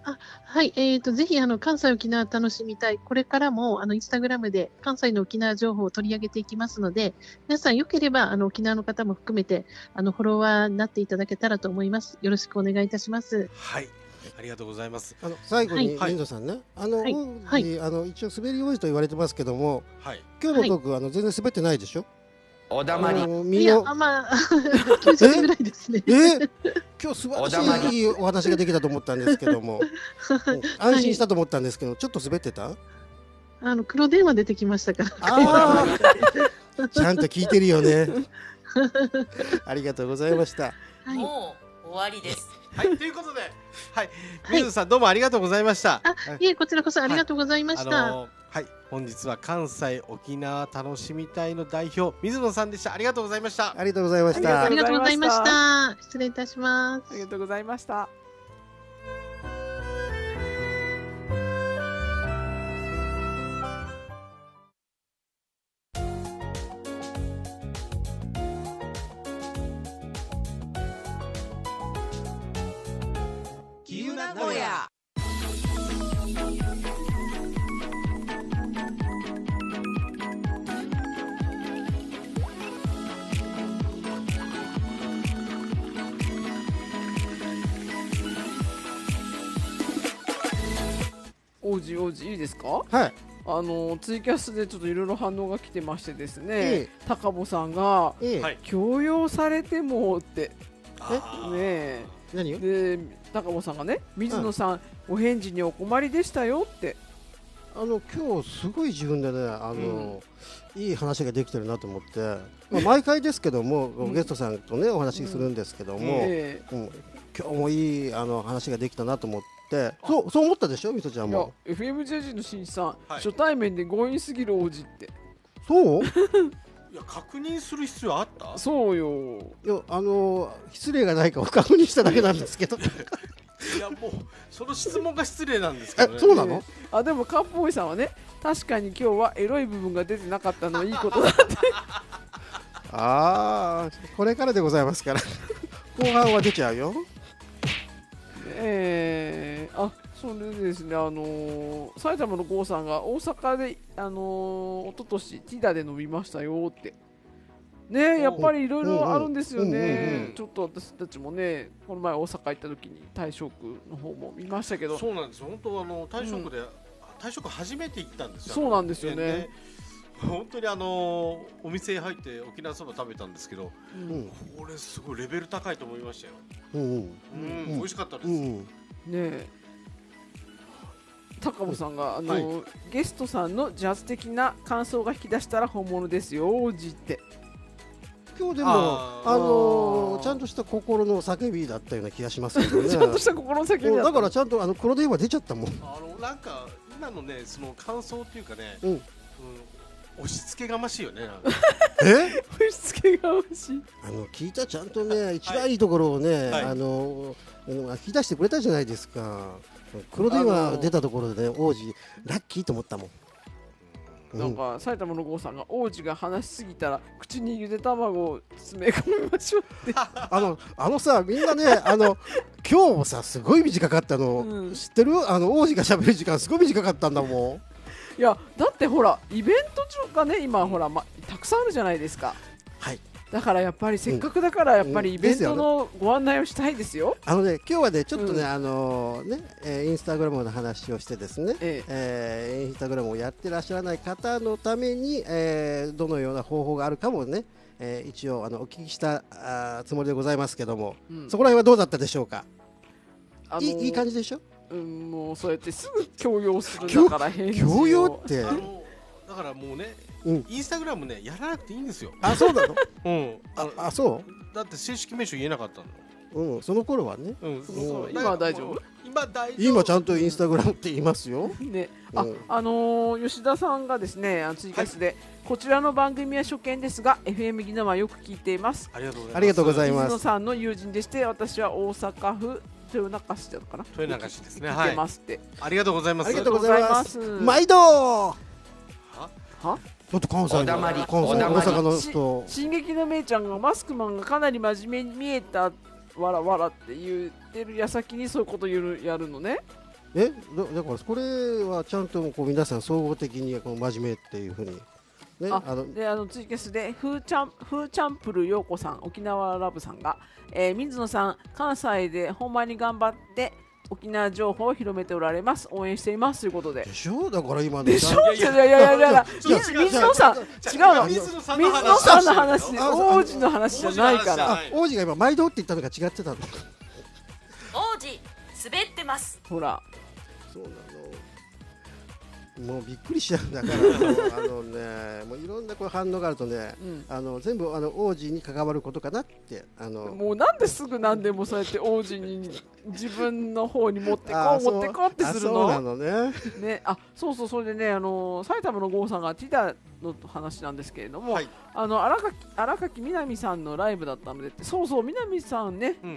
あ、はい、えっと、ぜひ、あの、関西沖縄楽しみたい。これからも、あの、インスタグラムで関西の沖縄情報を取り上げていきますので、皆さんよければ、あの、沖縄の方も含めて、あの、フォロワーになっていただけたらと思います。よろしくお願いいたします。 はい。ありがとうございます。 あの最後に、 はいリンドさんね、あの、 はい王子あの一応滑り王子と言われてますけども、 はい。 今日のトーク、あの全然滑ってないでしょ。 おだまり。 あのいや、 身のあまあ、きゅうじゅっぐらいですね。 え今日素晴らしいいいお話ができたと思ったんですけども、うん安心したと思ったんですけど、ちょっと滑ってた？ あの、黒電話出てきましたから。 ああ、ちゃんと聞いてるよね。ありがとうございました。 もう終わりです。 はい、ということで、はい、水野さんどうもありがとうございました。 あ、いえ、こちらこそありがとうございましあた。 のーはい、本日は関西沖縄楽しみ隊の代表水野さんでした。ありがとうございました。 ありがとうございました。 ありがとうございました。失礼いたします。 ありがとうございました。 きゆなごや。 王子王子いいですか？ はい。 あのツイキャスでちょっといろいろ反応が来てましてですね、 ええ高保さんが、 ええはい強要されてもってあねえ何よ？ で高保さんがね水野さん、お返事にお困りでしたよってあの今日すごい自分でね、あの、いい話ができてるなと思って、まあ、毎回ですけども、 んゲストさんとねお話しするんですけども、 えうん今日もいいあの話ができたなと思って、そうそう思ったでしょ、みそちゃんいやも。 エフエムジェージー のしんさん、 はい初対面で強引すぎる王子ってそう？ いや確認する必要あった？ そうよ。 いやあの失礼がないかを確認しただけなんですけど。 いやもうその質問が失礼なんですけどね。 えそうなの？ ねあでもカップボーイさんはね確かに今日はエロい部分が出てなかったのはいいことだってああこれからでございますから後半は出ちゃうよ。 えー、あそれでですね、あのー、埼玉の郷さんが大阪で、あのー、一昨年ティダで飲みましたよってね、やっぱりいろいろあるんですようんうんうんうんうねん。 ちょっと私たちもねこの前大阪行った時に大食の方も見ましたけど、 そうなんですよ。本当あの大食で、大食初めて行ったんですよ。 そうなんですよねで本当にあのお店に入って沖縄そば食べたんですけど、 うんこれすごいレベル高いと思いましたよ。 うんうんうん、美味しかったです。 うんうんねえ高保さんが、あのーはいゲストさんのジャズ的な感想が引き出したら本物ですよ王子って今日でもあーあのーちゃんとした心の叫びだったような気がしますけどね。 ちゃんとした心の叫びだっただからちゃんとあの黒電話出ちゃったもん。 あのなんか今のねその感想っていうかね、 うんうん押し付けがましいよね。なんかえ？ 押し付けがましい。 あの聞いたちゃんとね一番いいところをね、 はいあのうん聞き出してくれたじゃないですか。黒電話出たところでね王子ラッキーと思ったもん。 なんか埼玉の郷さんが王子が話しすぎたら口にゆで卵を詰め込みましょうってあのあのさみんなねあの今日もさすごい短かったの、 うん知ってる？あの王子が喋る時間すごい短かったんだもん。 いやだってほらイベントがね今ほら、ま、たくさんあるじゃないですか。 はい。 だからやっぱりせっかくだからやっぱりうんイベントのご案内をしたいですよ。 あのね今日はねちょっとね、 うんあのね、えーインスタグラムの話をしてですね、 ええーインスタグラムをやってらっしゃらない方のために、えーどのような方法があるかもね、えー一応あのお聞きしたあーつもりでございますけども、 うんそこら辺はどうだったでしょうか。 あのいいいい感じでしょ。 うんもうそうやってすぐ強要するんだから返事を強要ってあのだからもうね、 うんインスタグラムねやらなくていいんですよ。 あそうなのうん。 ああそだって正式名称言えなかったの。 う、うん、その頃はねうん。 そうそううん今は大丈夫？ 今大丈夫。 今ちゃんとインスタグラムって言いますよ。 ね、あ、 うんあのー吉田さんがですね、あのツイキャスで、こちらの番組は初見ですが、エフエム ギナはよく聞いています。 ありがとうございます。 ありがとうございます水野さんの友人でして、私は大阪府豊中市だったかな。 豊中市ですね。 聞いはい。 てますって。 ありがとうございます。 ありがとうございます。 ありがとうございます毎度。は？ は？ だって関西のおだまり関西おだまり大阪のし人。 進撃のめいちゃんがマスクマンがかなり真面目に見えたわらわらって言ってる矢先にそういうこと言うやるのね。 えだだからこれはちゃんとこう皆さん総合的にこの真面目っていうふうに、ね、 ああのであのツイキャスでフーチャンフーチャンプル陽子さん、沖縄ラブさんが、えー、水野さん関西でほんまに頑張って沖縄情報を広めておられます、応援していますということで。 でしょ、だから今のでしょ、いやいやいやいやいや水水野さん違うの、水野さんの話、王子の話じゃないから。 王子が今毎度って言ったのが違ってたの。 王子滑ってます。 ほら。 そうなの。もうびっくりしちゃうんだから、あのね、もういろんなこう反応があるとね、うん、あの全部あの王子に関わることかなって、あのもうなんですぐ何でもそうやって王子に自分の方に持ってこう持ってこうってするの。 そうなのね。 ね、あ、そうそう、それでね、あの埼玉の郷さんがティダの話なんですけれども、はい、あの荒垣荒垣みなみさんのライブだったので、そうそう、みなみさんね、うん、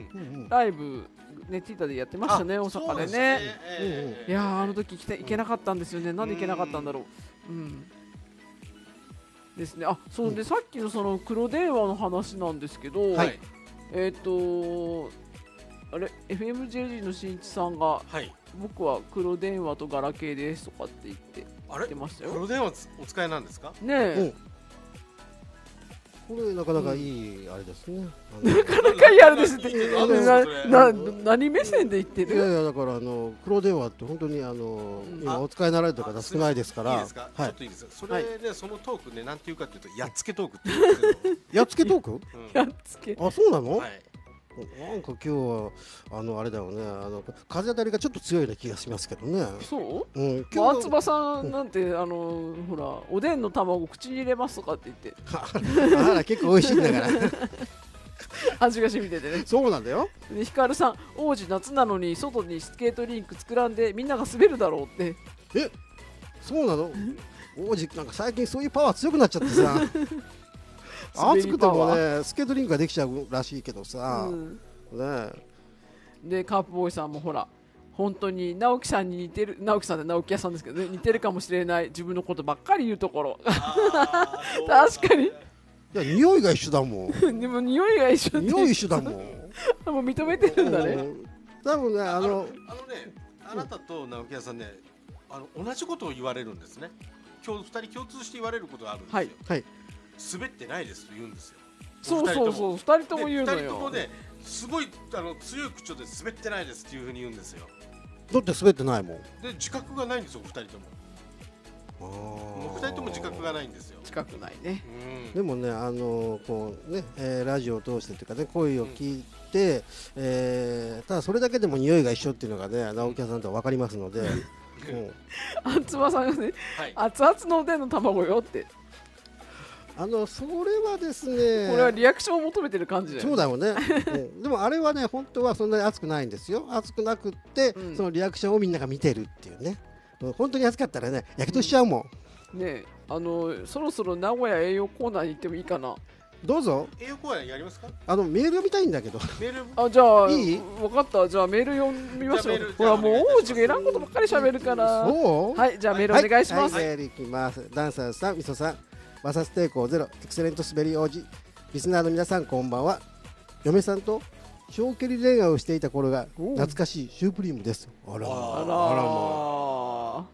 ライブね、ティータでやってましたね、大阪でね。ね、えー、いやー、あの時来て行けなかったんですよね。なんで行けなかったんだろう。うん。ですね。あ、そうで、うん、さっきのその黒電話の話なんですけど、はい、えっ、ー、とあれ エフエムジェージー のしんいちさんが、はい、僕は黒電話とガラケーですとかって言って言ってましたよ。 黒電話お使いなんですか？ ねえ。 これなかなかいいあれですね。 なかなかいいあれですって。なな何目線で言ってる？ いやいや、だからあの黒電話って本当にあの今お使いになられた方少ないですから。 いいですか？ちょっといいですか？それでそのトークね、なんていうかっていうとやっつけトークって言うんですけど。 やっつけトーク？ やっつけ。 あ、そうなの？はい。なんか今日はあのあれだよね、あの風当たりがちょっと強いような気がしますけどね。 そう？うん。今日松葉さんなんて、うん、あのほらおでんの卵口に入れますとかって言って。 あら結構美味しいんだから。 味が染みててね。 そうなんだよ。 でヒカルさん、王子夏なのに外にスケートリンク作らんでみんなが滑るだろうって。 え、そうなの？王子なんか最近そういうパワー強くなっちゃってさ。暑くてもね、スケートリンクができちゃうらしいけどさ、うん、ね。 でカープボーイさんもほら本当に直樹さんに似てる、直樹さんで直樹屋さんですけどね、似てるかもしれない自分のことばっかり言うところ。確かに。いや、匂いが一緒だもん。 でも匂いが一緒。 匂い一緒だもん。 もう認めてるんだね。 多分ね、あのあのね、あなたと直樹屋さんね、あの同じことを言われるんですね。今日二人共通して言われることがあるんですよ。 はい。はい。 滑ってないですと言うんですよ。 そうそうそう、二人とも言うのよ。 二人ともね、すごいあの強い口調で滑ってないですっていうふうに言うんですよ。 だって滑ってないもん。 で自覚がないんですよ、二人とも。ああ。二人とも自覚がないんですよ。 自覚ないね。 うん、でもね、あのこうね、えー、ラジオを通してというかね、声を聞いて、うん、えー、ただそれだけでも匂いが一緒っていうのがね、直樹さんとは分かりますので。 あつまさんがね、はい、熱々のおでんの卵よって。 あのそれはですね、 これはリアクションを求めてる感じだよね。 そうだよね。うん、でもあれはね、本当はそんなに熱くないんですよ。熱くなくって、うん、そのリアクションをみんなが見てるっていうね。本当に熱かったらね、やけどしちゃうもん。うん、ねえ、あのそろそろ名古屋栄養コーナーに行ってもいいかな。 どうぞ。 栄養コーナーやりますか？ あのメール読みたいんだけど。 メール。 あ、じゃあいい？分かった。じゃあメール読みましょう。ほらもう王子がいらんことばっかり喋るから。 そう？ はい、じゃあメールお願いします。 はい、メールいきます。ダンサーさん、みそさん。マサス抵抗ゼロ、エクセレント滑り王子、リスナーの皆さんこんばんは。嫁さんと長距離恋愛をしていた頃が懐かしいシュープリームです。あらあらあらまあ、はい、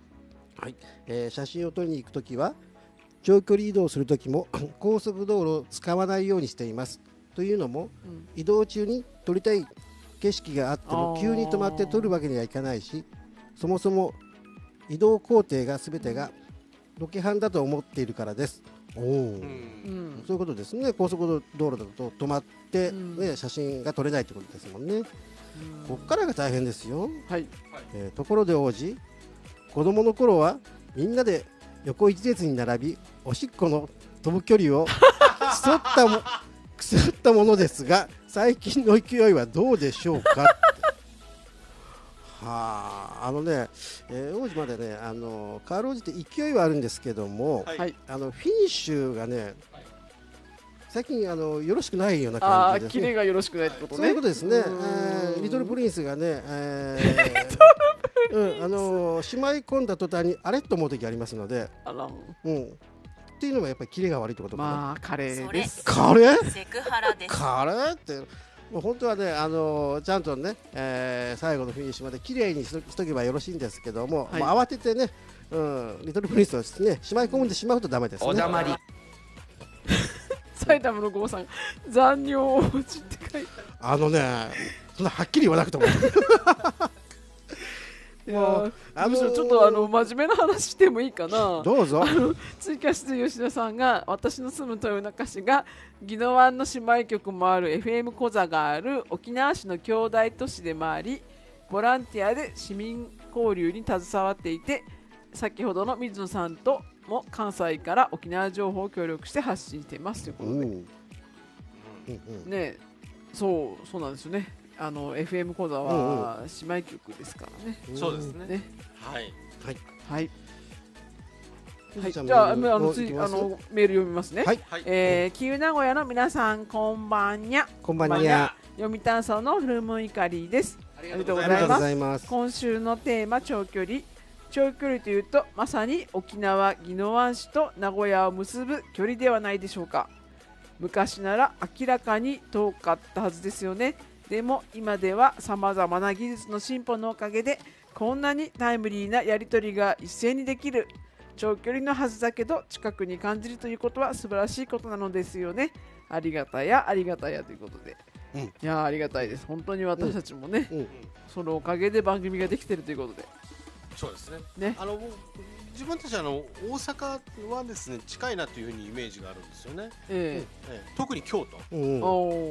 えー、写真を撮りに行くときは長距離移動するときも高速道路を使わないようにしています。というのも、うん、移動中に撮りたい景色があっても急に止まって撮るわけにはいかないし、そもそも移動工程が全てがロケハンだと思っているからです。おお、うん、そういうことですね。高速道路だと止まって、ね、うん、写真が撮れないってことですもんね。うん、こっからが大変ですよ。 はい、 えー、ところで王子、子供の頃はみんなで横一列に並びおしっこの飛ぶ距離を競ったも競ったものですが、最近の勢いはどうでしょうか。はあ、あのね、えー、王子までね、あのカール王子って勢いはあるんですけども、はい、あのフィニッシュがね、最近あのよろしくないような感じですね。 キレがよろしくないってことね。そういうことですね。えー、リトルプリンスがね、えー、うん、あのしまい込んだ途端にあれと思う時ありますので、 あら、 うん、っていうのはやっぱりキレが悪いってことかな。 まあカレーです。 カレー？ セクハラです。 カレーってもう本当はね、あのー、ちゃんとね、えー、最後のフィニッシュまで綺麗にしとしとけばよろしいんですけども、はい、もう慌ててね、うん、リトルプリンスをですねしまい込んでしまうとダメですね。 おだまり埼玉の郷さん、残尿落ちって書いてあのね、そんなはっきり言わなくてもいや、あのー、むしろちょっとあの真面目な話してもいいかな。 どうぞ。 あのツイキャスで吉田さんが、私の住む豊中市が宜野湾の姉妹局もある エフエム コザがある沖縄市の兄弟都市でもあり、ボランティアで市民交流に携わっていて、先ほどの水野さんとも関西から沖縄情報を協力して発信していますということで、うんうんうん、ね、そうそうなんですよね。あの エフエム 講座は姉妹局ですからね。 うん、そうですね。ね、はいはいはい。はい、じゃああのついあのメール読みますね。はい。えー、キウ名古屋の皆さんこんばんにゃ。 こんばんにゃ。 読谷村のフルムイカリーです。ありがとうございます。今週のテーマ長距離。長距離というとまさに沖縄宜野湾市と名古屋を結ぶ距離ではないでしょうか。昔なら明らかに遠かったはずですよね。でも今ではさまざまな技術の進歩のおかげでこんなにタイムリーなやり取りが一斉にできる。長距離のはずだけど近くに感じるということは素晴らしいことなのですよね。ありがたやありがたやということで、うん、いやありがたいです。本当に私たちもね、うんうん、そのおかげで番組ができているということで。 そうですね。ね、あの自分たちあの大阪はですね近いなというふうにイメージがあるんですよね。えーえー、特に京都、うん、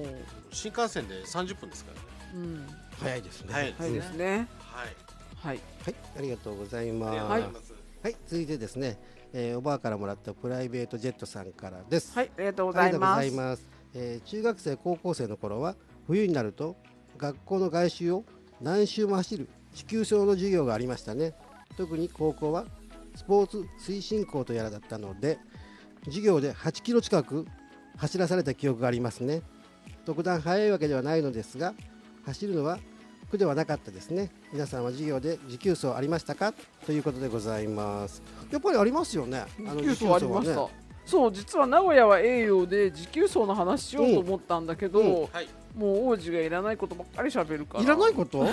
新幹線でさんじゅっぷんですからね。 うん、早いですね。 早いですね。はいはいはい、ありがとうございます。はい、はい、続いてですね、えー、おばあからもらったプライベートジェットさんからです。 はい、ありがとうございます。 ありがとうございます。えー、中学生高校生の頃は冬になると学校の外周を何周も走る持久走の授業がありましたね。特に高校はスポーツ推進校とやらだったので授業ではちキロ近く走らされた記憶がありますね。特段速いわけではないのですが走るのは苦ではなかったですね。皆さんは授業で持久走ありましたかということでございます。やっぱりありますよね。 持久走ありました。そう、実は名古屋は栄養で持久走の話しようと思ったんだけど、うんうん、はい、もう王子がいらないことばっかり喋るから。 いらないこと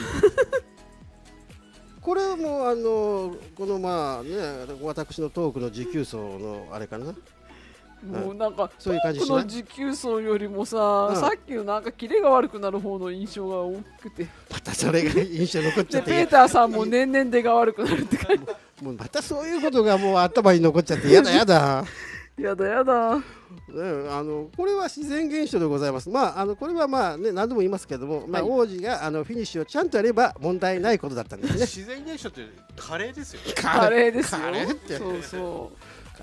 これもあのこのまあね私のトークの持久走のあれかな。 もうなんかそういう感じしない。トークの持久走よりもさ、うん、さっきのなんかキレが悪くなる方の印象が大きくて。 またそれが印象残っちゃって。 ペーターさんも年々出が悪くなるって感じ。 もうまたそういうことがもう頭に残っちゃってやだやだ。 やだやだ。 ね、あのこれは自然現象でございます。まああのこれはまあね何度も言いますけども、はい、まあ王子があのフィニッシュをちゃんとやれば問題ないことだったんですね。 自然現象ってカレーですよね。 カレーですよ。 カレーってそうそう。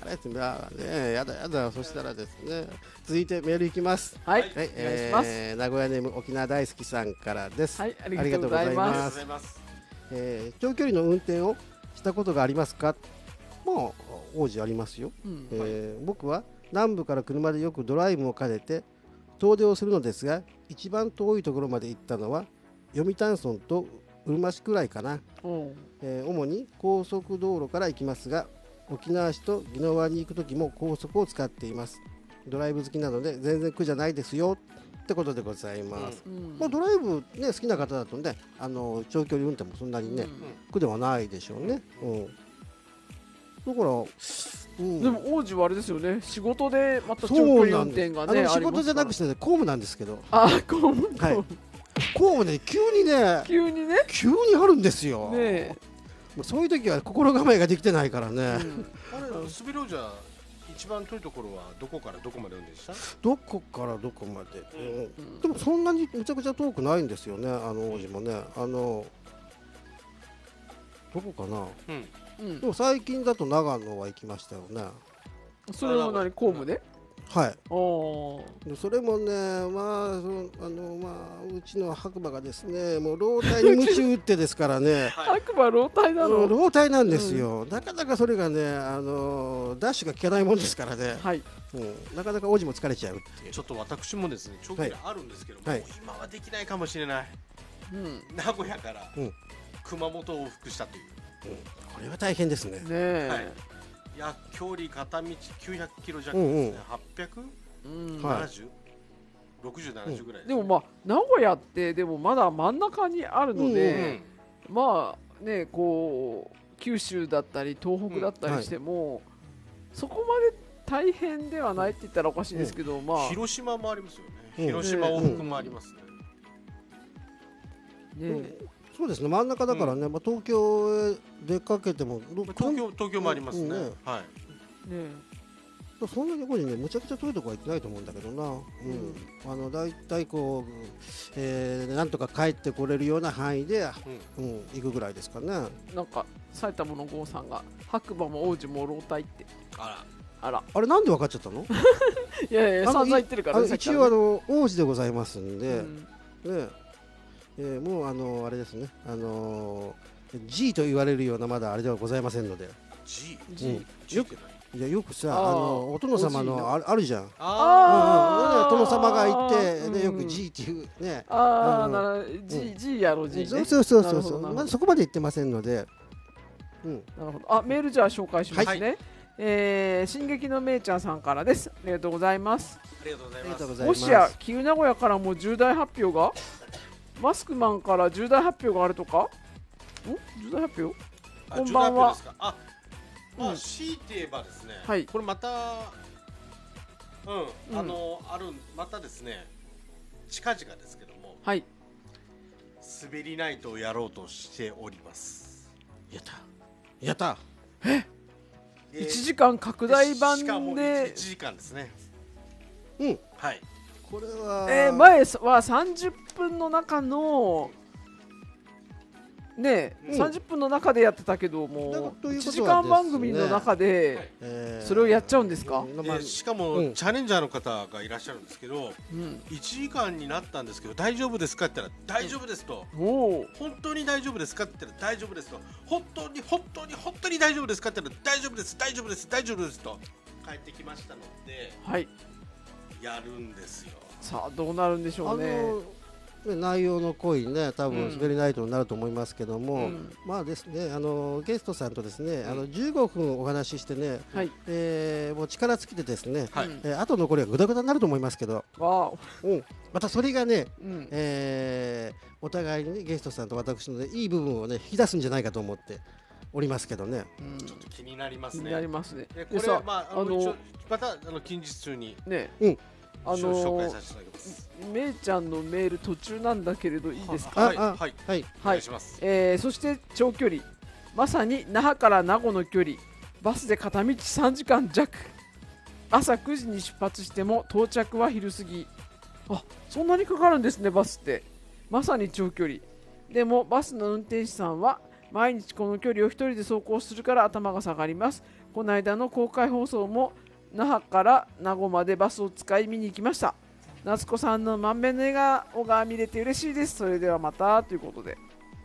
カレーってねやだやだ。そしたらですね続いてメールいきます。 はい。はい、 えー、お願いします。名古屋ネーム沖縄大好きさんからです。 はい、ありがとうございます。 えー、長距離の運転をしたことがありますか。まあ王子ありますよ。うん、えー、僕は南部から車でよくドライブを兼ねて遠出をするのですが一番遠いところまで行ったのは読谷村とうるま市くらいかな、えー、主に高速道路から行きますが沖縄市と宜野湾に行く時も高速を使っています。ドライブ好きなので全然苦じゃないですよってことでございます、うん、まあ、ドライブ、ね、好きな方だとねあの長距離運転もそんなにね、うん、苦ではないでしょうね、うん、だからうん、でも王子はあれですよね、仕事でまた長距離運転がね、 仕事じゃなくて、ね、公務なんですけど、 あ、公務、 はい、公務で急にね、 急にね、 急にあるんですよ。ね、そういう時は心構えができてないからね。うん、あれ、スビロージャー一番遠いところはどこからどこまで運転した？ どこからどこまで、うん、でもそんなにめちゃくちゃ遠くないんですよね、あの王子もね、あのどこかな。うんうん、でも最近だと長野は行きましたよね。 それは何、公務で？ はい。おそれもね、まあ、そのあのまあうちの白馬がですね、もう老体に夢中ってですからね。 白馬老体なの？ 老体なんですよ、うん。なかなかそれがね、あのダッシュが効かないもんですからね。はい。うん、なかなか王子も疲れちゃうっていう。 ちょっと私もですね、長距離あるんですけども、はい、今はできないかもしれない。うん、名古屋から熊本を往復したという。 うん、これは大変ですね。 ね、はい、いや距離片道きゅうひゃくキロ弱ですね、うんうん、はっぴゃくななじゅう、 ろくじゅう、ななじゅうぐらいです、 ね、でもまあ名古屋ってでもまだ真ん中にあるので、うん、まあねこう九州だったり東北だったりしても、うんはい、そこまで大変ではないって言ったらおかしいですけど、うん、まあ広島もありますよね、うん、広島往復もありますね、 うん、ねそうですね真ん中だからね、うんまあ、東京へ出かけても東京東京もありますね、うんねはいねそんなにここにねむちゃくちゃ遠いところは行ってないと思うんだけどな、うんうん、あのだいたいこう、えー、なんとか帰ってこれるような範囲で、うんうん、行くぐらいですかね。 なんか埼玉の郷さんが白馬も王子も老体ってあらあらあれなんで分かっちゃったのいやいや散々言ってるからね一応あの王子でございますんで、うんねえー、もうあのあれですねあのー、G と言われるようなまだあれではございませんので G? うん、よくいやよくさあのお殿様の あ, あるじゃんあ、 うんうん、殿様がいて、ね、よく G っていうねああなる G, G やろ G ねそうそうそうそうそうまだそこまで言ってませんので、 うん、なるほどあメールじゃあ紹介しますね、はいえー、進撃のめいちゃんさんからです。ありがとうございます。 ありがとうございます。 もしや旧名古屋からも重大発表がマスクマンから重大発表があるとかん重大発表こんばんは。 あまあ、強いて言えばですね、 はい、 これまた、うん、あの、うん、ある、またですね、近々ですけども、 はい、 滑りナイトをやろうとしております。 やった、やった。 え、えー、いちじかん拡大版で、しかもいちじかんですね。 うん、 はい。 これは、 えー、前はさんじゅっぷんの中のね、うん、さんじゅっぷんの中でやってたけどもういちじかん番組の中でそれをやっちゃうんですか、 えー、しかも、うん、チャレンジャーの方がいらっしゃるんですけど、うん、いちじかんになったんですけど大丈夫ですかって言ったら大丈夫ですと、 うん、 本当に大丈夫ですかって言ったら大丈夫ですと本当に本当に本当に大丈夫ですかって言ったら大丈夫です大丈夫です大丈夫ですと帰ってきましたので、 はい、 やるんですよ。 さあどうなるんでしょうね。 内容の濃いね多分滑りナイトになると思いますけども、うん、まあですねあのゲストさんとですね、うん、あのじゅうごふんお話ししてね、はいえー、もう力尽きてですね、はいえー、あと残りはグダグダになると思いますけど、うん、またそれがね、うんえー、お互いに、ね、ゲストさんと私の、ね、いい部分をね引き出すんじゃないかと思っておりますけどね、 うん、ちょっと気になりますね。 気になりますね。 でこれはまああの一応またあの近日中にね、 うんあのー、めいちゃんのメール途中なんだけれどいいですか。 はいはいはい、はい、お願いします。 えー、そして長距離まさに那覇から名護の距離バスで片道さんじかん弱朝くじに出発しても到着は昼過ぎ。あそんなにかかるんですねバスって。まさに長距離でもバスの運転手さんは毎日この距離を一人で走行するから頭が下がります。この間の公開放送も那覇から名護までバスを使い見に行きました。夏子さんの満面の笑顔が見れて嬉しいです。それではまたということで、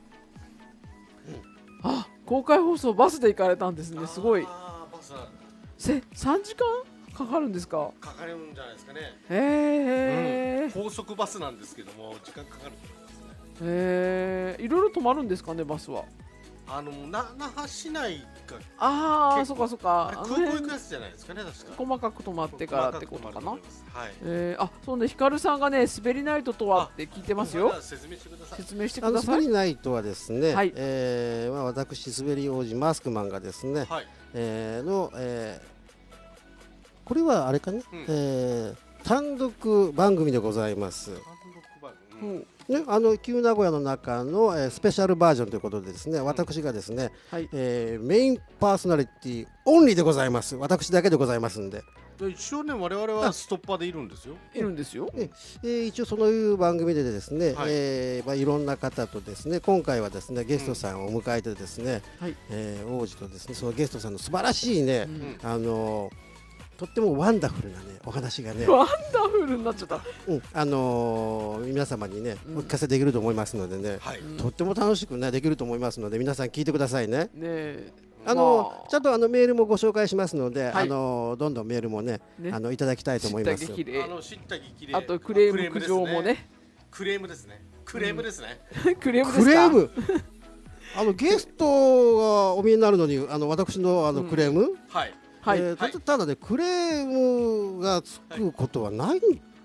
うん、あ公開放送バスで行かれたんですね。すごい。 あバスせさんじかんかかるんですか。 かかるんじゃないですかね。 へえ、 うん、高速バスなんですけども時間かかると思いますね。 へえ、いろいろ止まるんですかねバスは。 あのな那覇市内がああそうかそうかあれ空港行くやつじゃないですかね確か。 細かく止まってからってことかな。はい。 えー、あそうねヒカルさんがね滑りナイトとはって聞いてますよ。 説明してください。 説明してください。 滑りナイトはですね、 はいえーまあ、私滑り王子マスクマンがですね、はいえー、の、えー、これはあれかね、うんえー、単独番組でございます。単独番組、うんね、あの旧名古屋の中の、えー、スペシャルバージョンということでですね、うん、私がですね、はいえー、メインパーソナリティオンリーでございます。私だけでございますんで。 一応ね我々はストッパーでいるんですよ。 いるんですよ。 えー、一応そういう番組でですね、はいえーまあ、いろんな方とですね今回はですねゲストさんを迎えてですね、うんはいえー、王子とですねそのゲストさんの素晴らしいね、うん、あのーとってもワンダフルな、ね、お話がねワンダフルになっちゃった、 うんあお皆様にね、うん、お聞かせできると思いますのでね、はい、とっても楽しく、ね、できると思いますので皆さん聞いてくださいね。 ねあの、まあ、ちゃんとあのメールもご紹介しますので、はい、あのどんどんメールも ね, ねあのいただきたいと思います。 あとクレーム苦情もねクレームですねクレームですね、 うん、クレームですか。 クレームあのゲストがお見えになるのにあの私のあのクレーム、うん、 はいはいえーはい、ただねクレームがつくことはないと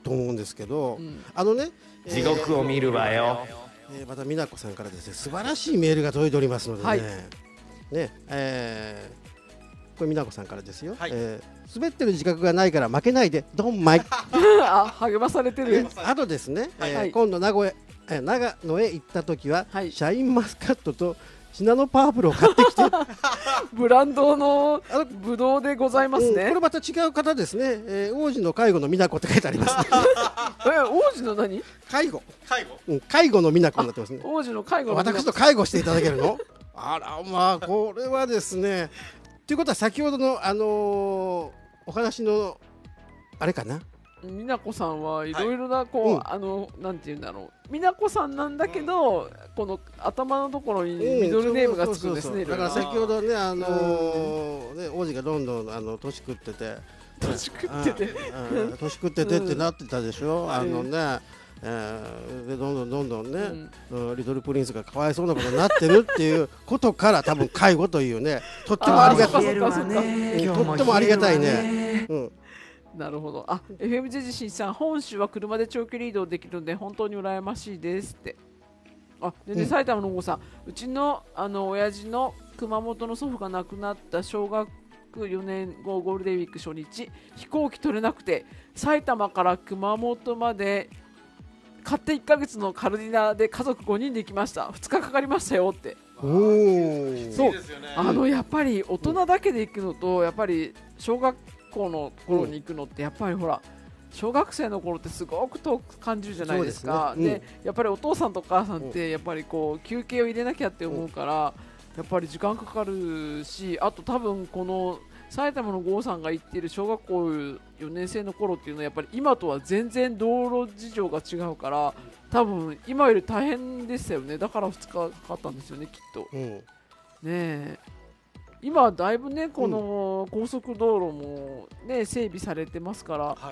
と思うんですけど、うん、あのね地獄を見るわよ、 えー、また美奈子さんからですね素晴らしいメールが届いておりますのでね、はい、ねえー、これ美奈子さんからですよ、はい、えー、滑ってる自覚がないから負けないでドンマイあ、励まされてる。 あとですね、 はい、 えー、今度名古屋、えー、長野へ行った時は、はい、シャインマスカットとシナノパープルを買ってきてブランドのブドウでございますね、 うん、これまた違う方ですね、えー、王子の介護の美奈子って書いてあります、ね、 え王子の何介護介護、 うん、介護の美奈子になってますね。 王子の介護の私と介護していただけるのあらまあこれはですねということは先ほどの、あのー、お話のあれかな、 美奈子さんはいろいろなこう、はい、うん、あのなんていうんだろう、美奈子さんなんだけど、うん、この頭のところにミドルネームがつくんですね。 だから先ほどね、あのー、ね王子がどんどんあの年食ってて年食ってて年食っててってなってたでしょ、うん、あのね、えー、でどんどんどんどんね、うん、リトルプリンスがかわいそうなことになってるっていうことから多分介護というねとってもありがたいとってもありがたいね、うん、 なるほど。あ、エフエムジェー 自身さん、本州は車で長距離移動できるので本当に羨ましいですって。あ、でね、うん、埼玉の郷さん、うちのあの親父の熊本の祖父が亡くなった小学よねんごゴールデンウィーク初日、飛行機取れなくて埼玉から熊本まで買っていっかげつのカルディナで家族ごにんで行きました。ふつかかかりましたよって。 おー、 そう、あのやっぱり大人だけで行くのとやっぱり小学校の頃に行くのってやっぱりほら小学生の頃ってすごく遠く感じるじゃないですか。で、ね、うん、でやっぱりお父さんとお母さんってやっぱりこう休憩を入れなきゃって思うからやっぱり時間かかるし、あと多分この埼玉の郷さんが行っている小学校よねん生の頃っていうのはやっぱり今とは全然道路事情が違うから多分今より大変でしたよね。だからふつかかかったんですよねきっと、うん、ねえ、今はだいぶねこの高速道路もね整備されてますから、はい、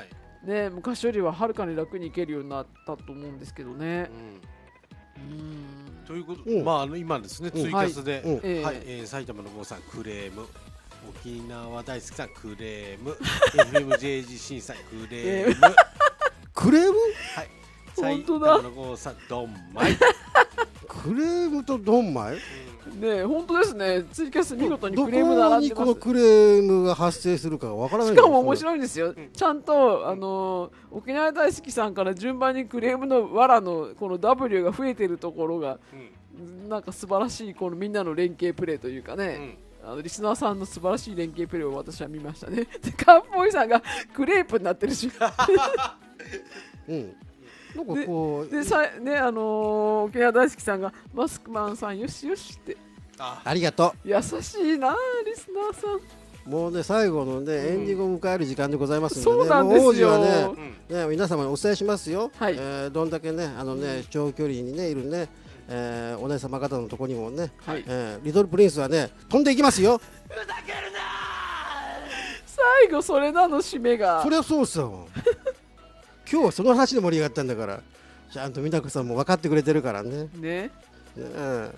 ね、昔よりははるかに楽に行けるようになったと思うんですけどね、うん、うん、 ということで、うん、まあ、あの今ですね、ツイキャスで、うん、はい、えーえー、埼玉の郷さんクレーム、沖縄大好きさんクレームエフエムジェージー 審査クレームクレーム、 はい、 本当だ、 埼玉の郷さんドンマイクレームとドンマイ、 ね、本当ですね。ツイキャス見事にクレーム並んでます。 どこにこのクレームが発生するかわからない。 しかも面白いんですよ、うん、ちゃんとあの沖縄大好きさんから順番にクレームのわらのこの ダブリュー が増えてるところが、うん、なんか素晴らしいこのみんなの連携プレーというかね、うん、あのリスナーさんの素晴らしい連携プレーを私は見ましたね。でカンポイさんがクレープになってるし、 うん、なんかこうででさ、ね、あのー、沖縄大好きさんがマスクマンさんよしよしって、 あ, ありがとう、優しいなリスナーさん。 もうね最後のね、うん、エンディングを迎える時間でございますので、ね、 そうなんですよ。 王子はね、うん、ね皆様にお伝えしますよ、 はい、 えー、どんだけねあのね、うん、長距離にねいるね、えー、お姉様方のところにもね、はい、えー、リトルプリンスはね飛んでいきますよ。 ふざけるな最後それなの締めが。 そりゃそうさ今日はその話で盛り上がったんだからちゃんと美奈子さんも分かってくれてるからね。 ね。 ねえ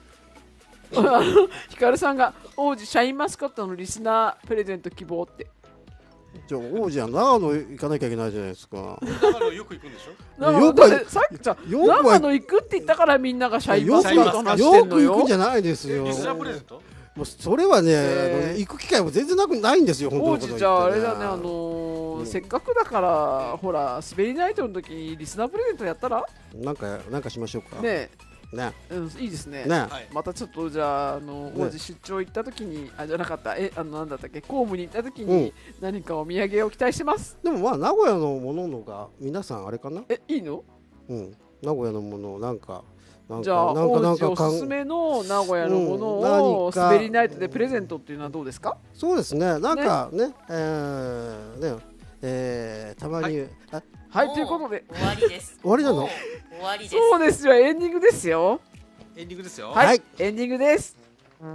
ヒカルさんが王子シャインマスカットのリスナープレゼント希望って。 じゃあ王子は長野行かなきゃいけないじゃないですか。 長野よく行くんでしょ。 長野だってさっきじゃ長野行くって言ったからみんながシャインマスカットの話してんのよ。 よく行くんじゃないですよ。 リスナープレゼント。 もうそれはね、えー、行く機会も全然なくないんですよ。 王子じゃああれだね、あのーうん、せっかくだからほら滑りナイトの時にリスナープレゼントやったらなんかなんかしましょうかね。 ね、 うん、いいですね。 ね、 またちょっとじゃあ、あの、ね、王子出張行った時に、あ、じゃなかった、え、あの、なんだったっけ、公務に行った時に、何かお土産を期待してます。 でも、まあ、名古屋のもののが、皆さんあれかな。 え、いいの。 うん、名古屋のもの、なんか。 じゃあ、王子おすすめの名古屋のものを、うん、滑りナイトでプレゼントっていうのはどうですか。 そうですね、なんかね、ねえー、ね、えー、たまに、はい、 あはい、ということで終わりです。 終わりなの？ 終わりです。 そうですよ、エンディングですよ。 エンディングですよ。 はい、はい、エンディングです。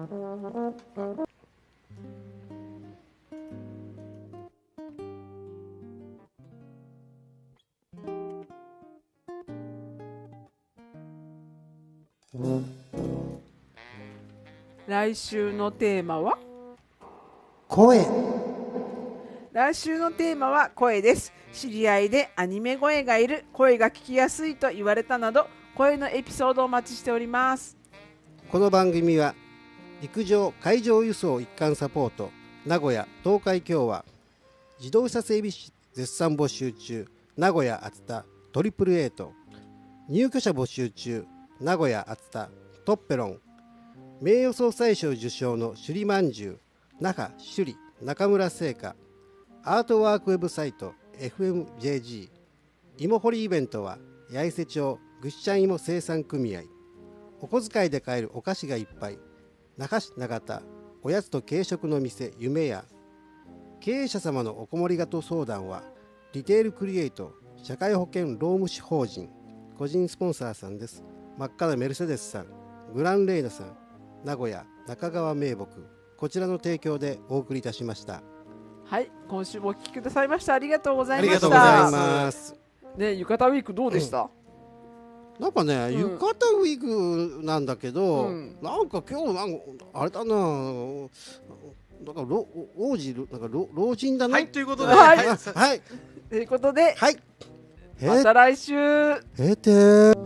来週のテーマは声。 来週のテーマは声です。 知り合いでアニメ声がいる、声が聞きやすいと言われたなど、声のエピソードをお待ちしております。 この番組は陸上海上輸送一貫サポート名古屋東海共和、自動車整備士絶賛募集中名古屋熱田トリプルエイト、入居者募集中名古屋熱田トッペロン、名誉総裁賞受賞の首里まんじゅう那覇首里中村製菓、アートワークウェブサイト エフエムジェージー、 芋掘りイベントは八重瀬町ぐっしゃん芋生産組合、お小遣いで買えるお菓子がいっぱい那覇市長田おやつと軽食の店夢屋、経営者様のおこもりがと相談はリテールクリエイト社会保険労務士法人、個人スポンサーさんです。真っ赤なメルセデスさん、グランレイナさん、名古屋中川名木、こちらの提供でお送りいたしました。 はい、今週もお聞きくださいました。ありがとうございました。 ありがとうございます。 ね、浴衣ウィークどうでした？ うん、なんかね、うん、浴衣ウィークなんだけど、うん、なんか今日なんかあれだな、なんか老王子なんか老老人だな。 はいということで、 はい、 はい、 ということで、 はい、 また来週。 えてー。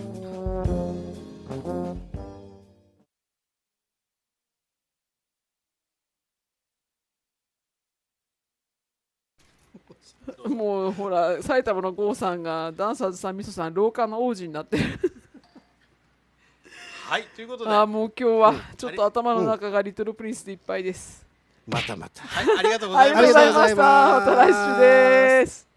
もうほら埼玉の郷さんがダンサーズさんみそさん廊下の王子になってるはいということで、 あもう今日はちょっと頭の中がリトルプリンスでいっぱいです。 またまた、 はい、ありがとうございました。 ありがとうございました。また来週です。